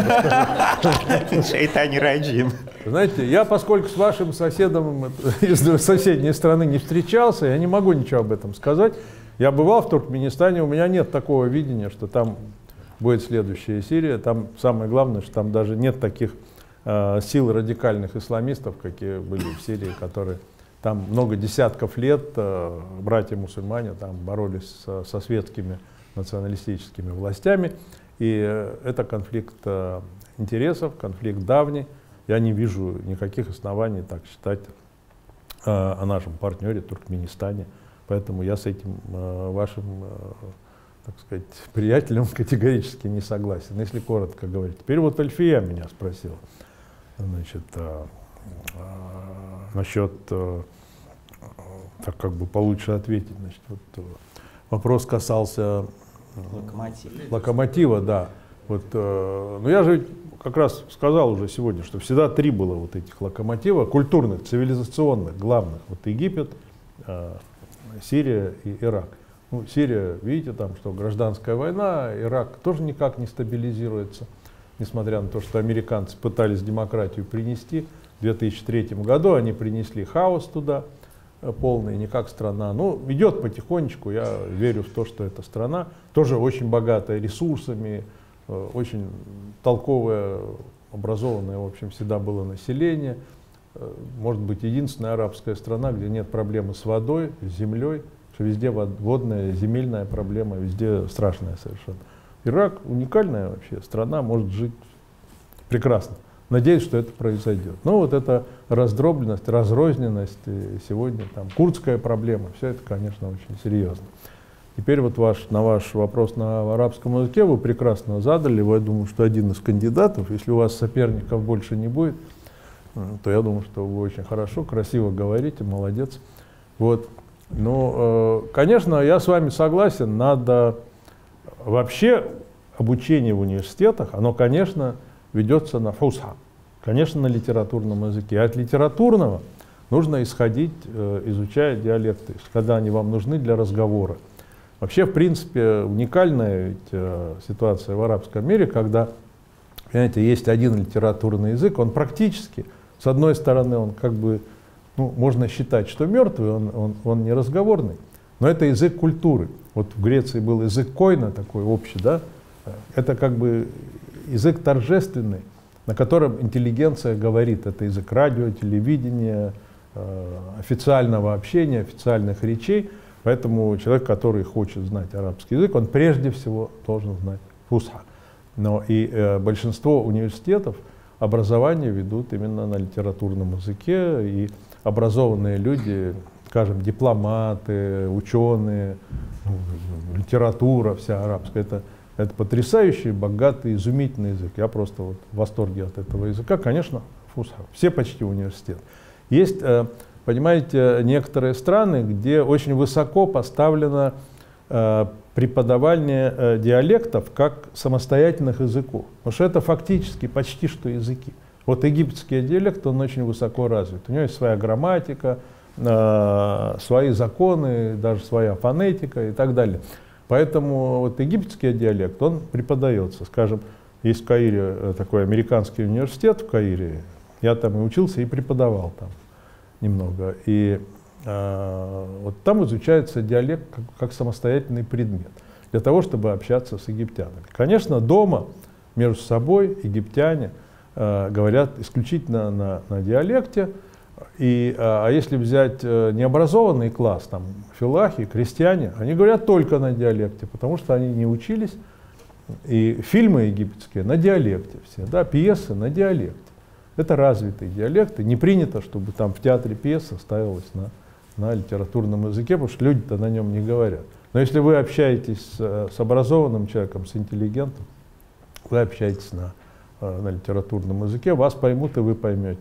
Шайтани раджим. Знаете, я, поскольку с вашим соседом из соседней страны не встречался, я не могу ничего об этом сказать. Я бывал в Туркменистане, у меня нет такого видения, что там будет следующая Сирия. Там самое главное, что там даже нет таких э, сил радикальных исламистов, какие были в Сирии, которые там много десятков лет э, братья-мусульмане там боролись со, со светскими националистическими властями. И э, это конфликт э, интересов, конфликт давний. Я не вижу никаких оснований так считать э, о нашем партнере Туркменистане. Поэтому я с этим э, вашим, э, так сказать, приятелем категорически не согласен, если коротко говорить. Теперь вот Альфия меня спросила, значит, э, э, насчет, э, так как бы получше ответить, значит, вот, э, вопрос касался э, Локомотив. локомотива, да. Вот, э, но я же как раз сказал уже сегодня, что всегда три было вот этих локомотива, культурных, цивилизационных, главных. Вот Египет, э, Сирия и Ирак. Ну, Сирия, видите, там что гражданская война, Ирак тоже никак не стабилизируется, несмотря на то, что американцы пытались демократию принести. В две тысячи третьем году они принесли хаос туда полный, не как страна. Ну, идет потихонечку, я верю в то, что эта страна тоже очень богатая ресурсами, очень толковое, образованное, в общем, всегда было население. Может быть, единственная арабская страна, где нет проблемы с водой, с землей, что везде водная, земельная проблема, везде страшная совершенно. Ирак уникальная вообще страна, может жить прекрасно. Надеюсь, что это произойдет. Но вот эта раздробленность, разрозненность, сегодня там курдская проблема, все это, конечно, очень серьезно. Теперь вот ваш, на ваш вопрос на арабском языке вы прекрасно задали, я думаю, что один из кандидатов, если у вас соперников больше не будет, то я думаю, что вы очень хорошо, красиво говорите, молодец. Вот. Но, конечно, я с вами согласен, надо вообще обучение в университетах, оно, конечно, ведется на фусха, конечно, на литературном языке. А от литературного нужно исходить, изучая диалекты, когда они вам нужны для разговора. Вообще, в принципе, уникальная ведь ситуация в арабском мире, когда, понимаете, есть один литературный язык, он практически, с одной стороны, он как бы, ну, можно считать, что мертвый, он, он, он не разговорный, но это язык культуры. Вот в Греции был язык койна такой общий, да, это как бы язык торжественный, на котором интеллигенция говорит. Это язык радио, телевидения, официального общения, официальных речей. Поэтому человек, который хочет знать арабский язык, он прежде всего должен знать фусха. Но и э, большинство университетов образование ведут именно на литературном языке, и образованные люди, скажем, дипломаты, ученые, литература вся арабская, это, это потрясающий, богатый, изумительный язык. Я просто вот в восторге от этого языка. Конечно, фусха, все почти университеты. Есть, понимаете, некоторые страны, где очень высоко поставлено преподавание диалектов как самостоятельных языков. Потому что это фактически почти что языки. Вот египетский диалект, он очень высоко развит. У него есть своя грамматика, свои законы, даже своя фонетика и так далее. Поэтому вот египетский диалект, он преподается. Скажем, есть в Каире такой американский университет в Каире, я там и учился, и преподавал там немного. И э, вот там изучается диалект как, как самостоятельный предмет, для того, чтобы общаться с египтянами. Конечно, дома между собой египтяне э, говорят исключительно на, на диалекте. И, а если взять необразованный класс, там, филахи, крестьяне, они говорят только на диалекте, потому что они не учились. И фильмы египетские на диалекте все, да, пьесы на диалекте. Это развитые диалекты. Не принято, чтобы там в театре пьеса ставилась на, на литературном языке, потому что люди-то на нем не говорят. Но если вы общаетесь с, с образованным человеком, с интеллигентом, вы общаетесь на, на литературном языке, вас поймут и вы поймете.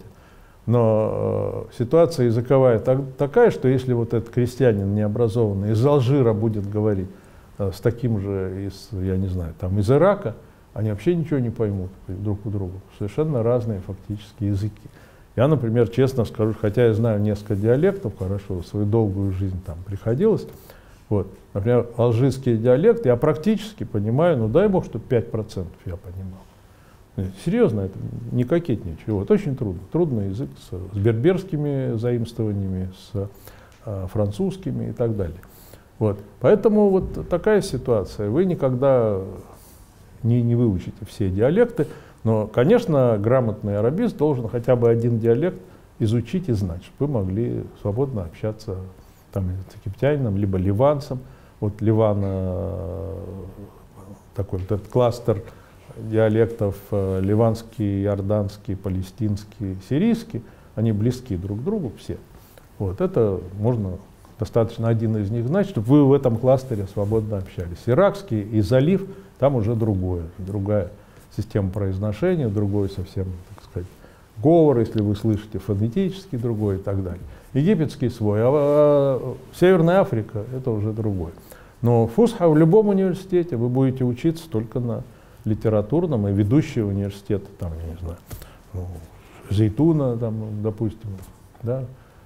Но э, ситуация языковая так, такая, что если вот этот крестьянин необразованный из Алжира будет говорить э, с таким же, из, я не знаю, там, из Ирака, они вообще ничего не поймут друг у друга. Совершенно разные фактически языки. Я, например, честно скажу, хотя я знаю несколько диалектов, хорошо, свою долгую жизнь там приходилось, вот, например, алжирский диалект я практически понимаю, ну дай бог, что пять процентов я понимал. Серьезно, это не кокетничаю. Вот, очень трудно. Трудный язык с, с берберскими заимствованиями, с а, французскими и так далее. Вот. Поэтому вот такая ситуация. Вы никогда не, не выучите все диалекты, но, конечно, грамотный арабист должен хотя бы один диалект изучить и знать, чтобы вы могли свободно общаться там, с египтянином, либо ливанцем. Вот Ливана, такой вот этот кластер диалектов э, ливанский, иорданский, палестинский, сирийский, они близки друг к другу все. Вот, это можно достаточно один из них знать, чтобы вы в этом кластере свободно общались. Иракский и залив, там уже другое, другая система произношения, другой совсем, так сказать, говор, если вы слышите, фонетический другой и так далее. Египетский свой, а, а Северная Африка это уже другой. Но фусха в любом университете вы будете учиться только на литературном, и ведущие университеты, там, я не знаю, ну, Зейтуна, там, допустим, да,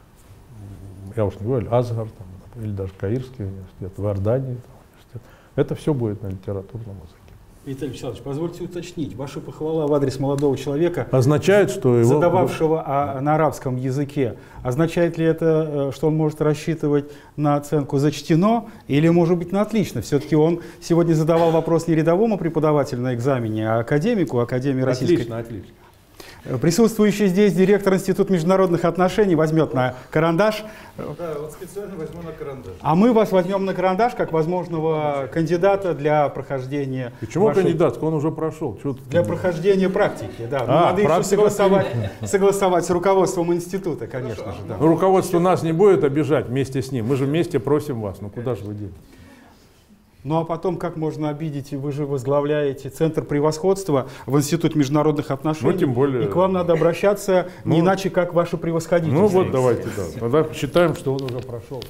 я уж не говорю, Азгар, там, или даже Каирский университет, в Иордании, там, университет. Это все будет на литературном языке. Виталий Вячеславович, позвольте уточнить. Ваша похвала в адрес молодого человека, означает, что его... задававшего а, на арабском языке, означает ли это, что он может рассчитывать на оценку «зачтено» или, может быть, на «отлично»? Все-таки он сегодня задавал вопрос не рядовому преподавателю на экзамене, а академику Академии Российской... Отлично, отлично. Присутствующий здесь директор Института международных отношений возьмет на карандаш. Да, вот специально возьму на карандаш. А мы вас возьмем на карандаш как возможного кандидата для прохождения... Почему вашей... кандидат? Он уже прошел. Чего для прохождения практики, да. А, надо еще согласовать, согласовать с руководством института, конечно же. Да. Ну, руководство нас не будет обижать вместе с ним. Мы же вместе просим вас. Ну куда же вы делаете? Ну а потом, как можно обидеть, вы же возглавляете Центр превосходства в Институте международных отношений. Ну, тем более... И к вам надо обращаться ну, не иначе, как ваше превосходительство. Ну вот давайте, да. Тогда считаем, что он уже прошел.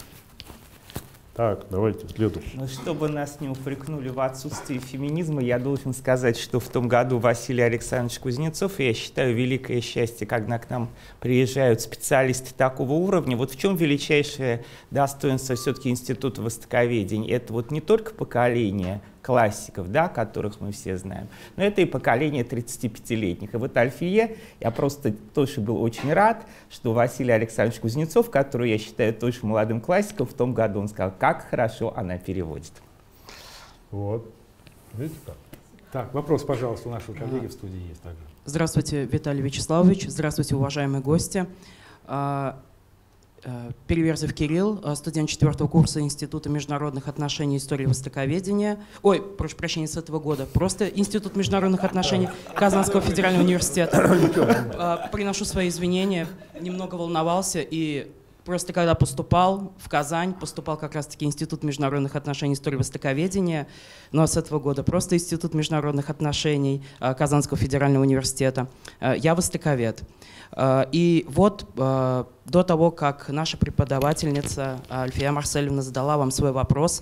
Так, давайте следующий. Но чтобы нас не упрекнули в отсутствии феминизма, я должен сказать, что в том году Василий Александрович Кузнецов, и я считаю, великое счастье, когда к нам приезжают специалисты такого уровня. Вот в чем величайшее достоинство все-таки Института востоковедения? Это вот не только поколение классиков, да, которых мы все знаем, но это и поколение тридцатипятилетних. И вот Альфие, я просто тоже был очень рад, что Василий Александрович Кузнецов, который я считаю тоже молодым классиком, в том году он сказал, как хорошо она переводит. Вот. Видите как? Так, вопрос, пожалуйста, у нашего коллеги в студии есть также. Здравствуйте, Виталий Вячеславович. Здравствуйте, уважаемые гости. Переверзев Кирилл, студент четвертого курса Института международных отношений и истории востоковедения. Ой, прошу прощения, с этого года. Просто Институт международных отношений Казанского федерального университета. Приношу свои извинения, немного волновался и просто когда поступал в Казань, поступал как раз-таки Институт международных отношений и истории востоковедения, ну а с этого года просто Институт международных отношений Казанского федерального университета. Я востоковед. И вот до того, как наша преподавательница Альфия Марсельевна задала вам свой вопрос,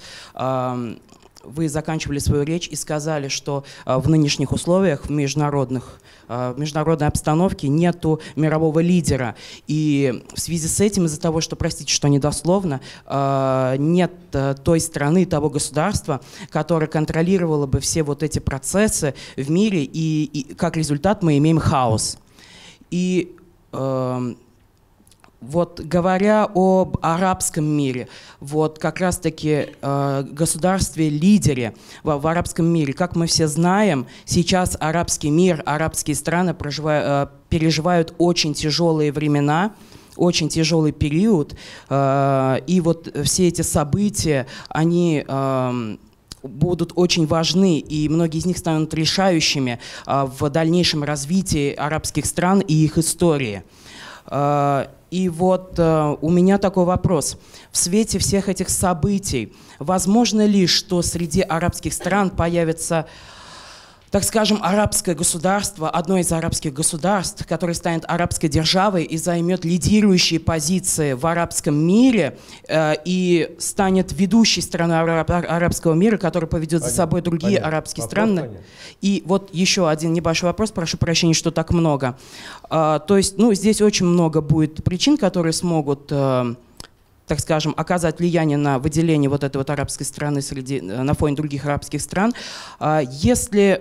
вы заканчивали свою речь и сказали, что в нынешних условиях, в международных, в международной обстановке нету мирового лидера. И в связи с этим, из-за того, что, простите, что недословно, нет той страны, того государства, которое контролировало бы все вот эти процессы в мире, и, и как результат мы имеем хаос. И э, вот говоря об арабском мире, вот как раз-таки э, государстве-лидере в, в арабском мире, как мы все знаем, сейчас арабский мир, арабские страны проживают, э, переживают очень тяжелые времена, очень тяжелый период, э, и вот все эти события, они э, будут очень важны, и многие из них станут решающими э, в дальнейшем развитии арабских стран и их истории. Э, И вот э, у меня такой вопрос. В свете всех этих событий, возможно ли, что среди арабских стран появится, так скажем, арабское государство, одно из арабских государств, которое станет арабской державой и займет лидирующие позиции в арабском мире э, и станет ведущей страной араб, арабского мира, которая поведет понятно, за собой другие понятно. арабские вопрос страны? Понятно. И вот еще один небольшой вопрос, прошу прощения, что так много. Э, то есть, ну, здесь очень много будет причин, которые смогут, э, так скажем, оказать влияние на выделение вот этой вот арабской страны среди, на фоне других арабских стран. Если,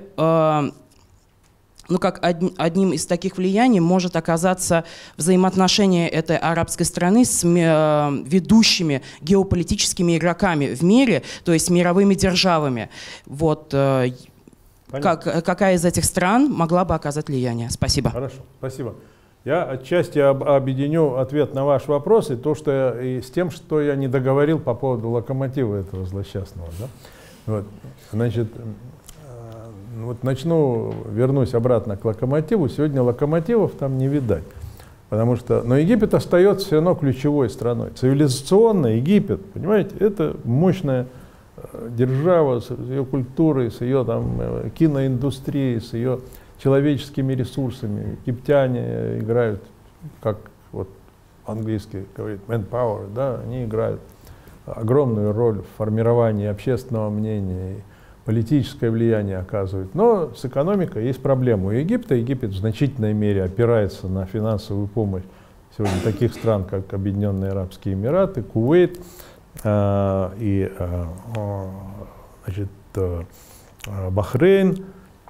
ну как одним из таких влияний может оказаться взаимоотношение этой арабской страны с ведущими геополитическими игроками в мире, то есть мировыми державами. Вот, как, какая из этих стран могла бы оказать влияние? Спасибо. Хорошо, спасибо. Я отчасти об, объединю ответ на ваш вопрос и, то, что я, и с тем, что я не договорил по поводу локомотива этого злосчастного. Да? Вот. Значит, вот начну, вернусь обратно к локомотиву. Сегодня локомотивов там не видать. Потому что, но Египет остается все равно ключевой страной. Цивилизационно Египет, понимаете, это мощная держава с ее культурой, с ее там, киноиндустрией, с ее человеческими ресурсами. Египтяне играют, как вот английский говорит, manpower, да, они играют огромную роль в формировании общественного мнения, и политическое влияние оказывают. Но с экономикой есть проблема у Египта. Египет в значительной мере опирается на финансовую помощь сегодня таких стран, как Объединенные Арабские Эмираты, Кувейт э, и э, значит, э, Бахрейн.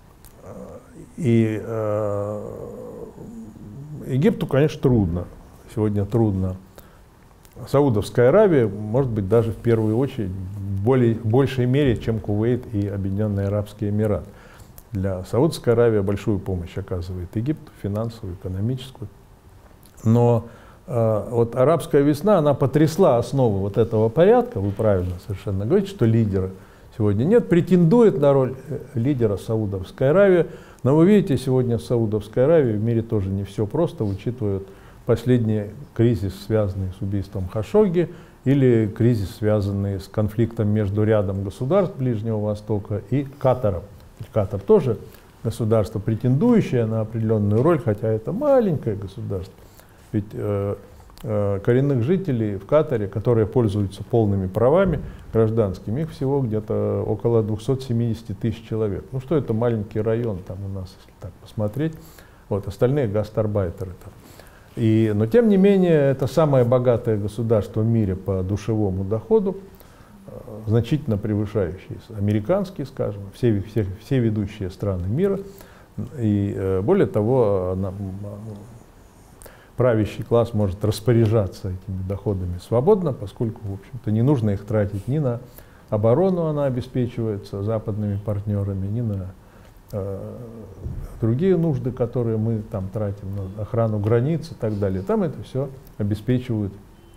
И э, Египту, конечно, трудно. Сегодня трудно. Саудовская Аравия, может быть, даже в первую очередь, в более, большей мере, чем Кувейт и Объединенные Арабские Эмираты. Для Саудовской Аравии большую помощь оказывает Египту, финансовую, экономическую. Но э, вот арабская весна, она потрясла основы вот этого порядка. Вы правильно совершенно говорите, что лидера сегодня нет. Претендует на роль лидера Саудовская Аравия. Но вы видите, сегодня в Саудовской Аравии в мире тоже не все просто, учитывая последний кризис, связанный с убийством Хашогги, или кризис, связанный с конфликтом между рядом государств Ближнего Востока и Катаром. Катар тоже государство, претендующее на определенную роль, хотя это маленькое государство. Ведь э, э, коренных жителей в Катаре, которые пользуются полными правами гражданскими, их всего где-то около двухсот семидесяти тысяч человек. Ну что это маленький район там у нас, если так посмотреть. Вот, остальные гастарбайтеры там. И, но тем не менее, это самое богатое государство в мире по душевому доходу, значительно превышающие американские, скажем, все, все, все ведущие страны мира. И более того, она, правящий класс может распоряжаться этими доходами свободно, поскольку, в общем-то, не нужно их тратить ни на оборону, она обеспечивается западными партнерами, ни на э, другие нужды, которые мы там тратим, на охрану границ и так далее. Там это все обеспечивают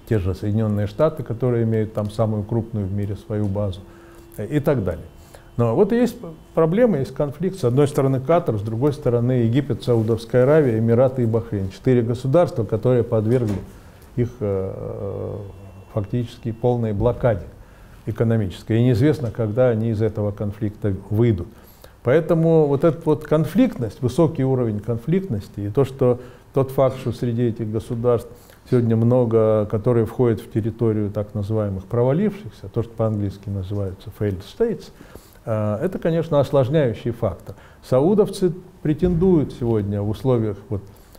те же Соединенные Штаты, которые имеют там самую крупную в мире свою базу и так далее. Но вот и есть проблема, есть конфликт. С одной стороны Катар, с другой стороны Египет, Саудовская Аравия, Эмираты и Бахрейн. Четыре государства, которые подвергли их э, фактически полной блокаде экономической. И неизвестно, когда они из этого конфликта выйдут. Поэтому вот эта вот конфликтность, высокий уровень конфликтности и то, что тот факт, что среди этих государств сегодня много, которые входят в территорию так называемых провалившихся, то, что по-английски называется failed states, это, конечно, осложняющий фактор. Саудовцы претендуют сегодня в условиях вот,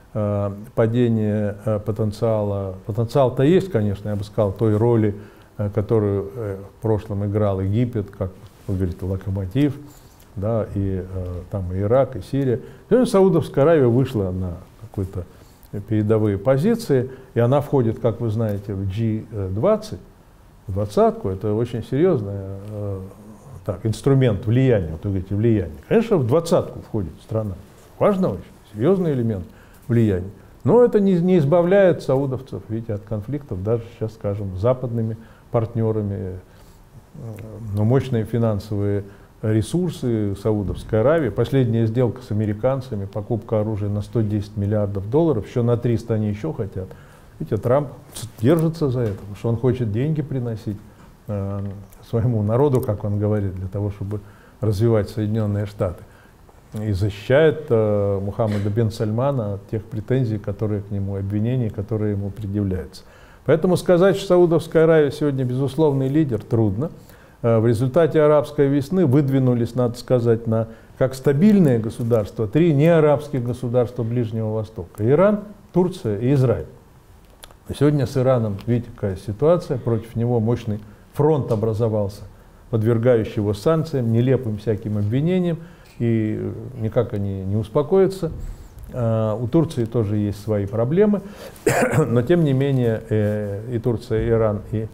падения потенциала. Потенциал-то есть, конечно, я бы сказал, той роли, которую в прошлом играл Египет, как вы говорите, локомотив, да, и там и Ирак, и Сирия. Сегодня Саудовская Аравия вышла на какой-то передовые позиции, и она входит, как вы знаете, в джи двадцать, в двадцатку. Это очень серьезный э, так, инструмент влияния, вот вы говорите, влияние. Конечно, в двадцатку входит страна. Важно очень, серьезный элемент влияния. Но это не, не избавляет саудовцев, видите, от конфликтов, даже сейчас, скажем, с западными партнерами, но мощные финансовые ресурсы Саудовской Аравии. Последняя сделка с американцами, покупка оружия на сто десять миллиардов долларов, еще на триста они еще хотят. Видите, Трамп держится за это, потому что он хочет деньги приносить э, своему народу, как он говорит, для того, чтобы развивать Соединенные Штаты. И защищает э, Мухаммеда бен Сальмана от тех претензий, которые к нему, обвинений, которые ему предъявляются. Поэтому сказать, что Саудовская Аравия сегодня безусловный лидер, трудно. В результате арабской весны выдвинулись, надо сказать, на, как стабильные государства, три неарабских государства Ближнего Востока. Иран, Турция и Израиль. Но сегодня с Ираном, видите, какая ситуация, против него мощный фронт образовался, подвергающий его санкциям, нелепым всяким обвинениям, и никак они не успокоятся. У Турции тоже есть свои проблемы, но тем не менее и Турция, и Иран, и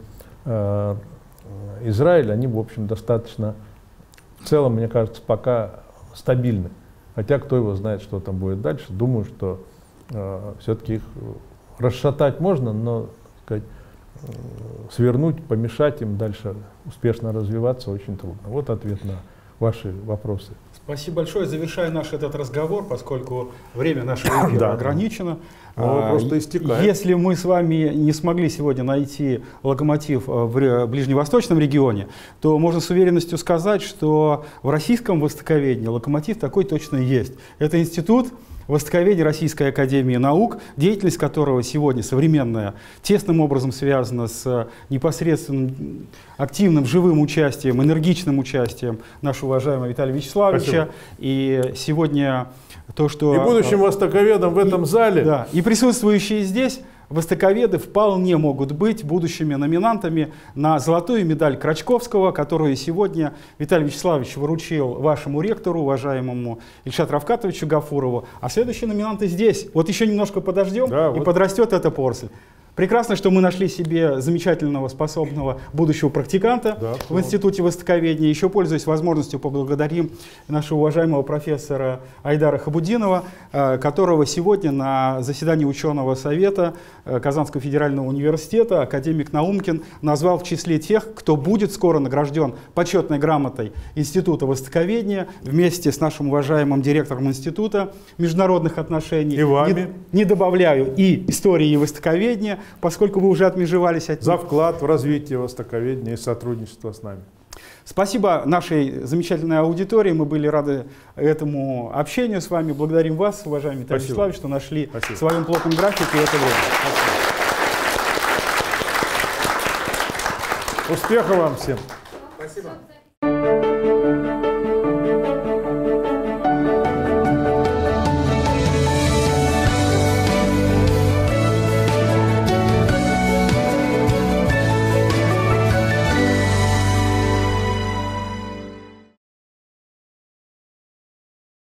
Израиль, они, в общем, достаточно, в целом, мне кажется, пока стабильны. Хотя кто его знает, что там будет дальше. Думаю, что э, все-таки их расшатать можно, но, так сказать, э, свернуть, помешать им дальше успешно развиваться очень трудно. Вот ответ на ваши вопросы. Спасибо большое. Завершаю наш этот разговор, поскольку время нашего эфира да. ограничено. А, просто истекает. Если мы с вами не смогли сегодня найти локомотив в ближневосточном регионе, то можно с уверенностью сказать, что в российском востоковедении локомотив такой точно есть. Это институт востоковедения Российской академии наук, деятельность которого сегодня современная тесным образом связана с непосредственным активным живым участием, энергичным участием нашего уважаемого Виталия Вячеславовича. Спасибо. И сегодня то, что... И будущим востоковедам в этом и, зале. Да, и присутствующие здесь востоковеды вполне могут быть будущими номинантами на золотую медаль Крачковского, которую сегодня Виталий Вячеславович вручил вашему ректору, уважаемому Ильшату Равкатовичу Гафурову. А следующие номинанты здесь. Вот еще немножко подождем, да, и вот подрастет эта поросль. Прекрасно, что мы нашли себе замечательного, способного будущего практиканта да, в Институте востоковедения. Еще, пользуясь возможностью, поблагодарим нашего уважаемого профессора Айдара Хабудинова, которого сегодня на заседании ученого совета Казанского федерального университета академик Наумкин назвал в числе тех, кто будет скоро награжден почетной грамотой Института востоковедения вместе с нашим уважаемым директором Института международных отношений. И вами. Не, не добавляю и истории и востоковедения, поскольку вы уже отмежевались от них. За вклад в развитие востоковедения и сотрудничество с нами. Спасибо нашей замечательной аудитории. Мы были рады этому общению с вами. Благодарим вас, уважаемый Виталий Вячеславович, что нашли Спасибо. в своем плотном графике это время. Спасибо. Успехов вам всем. Спасибо.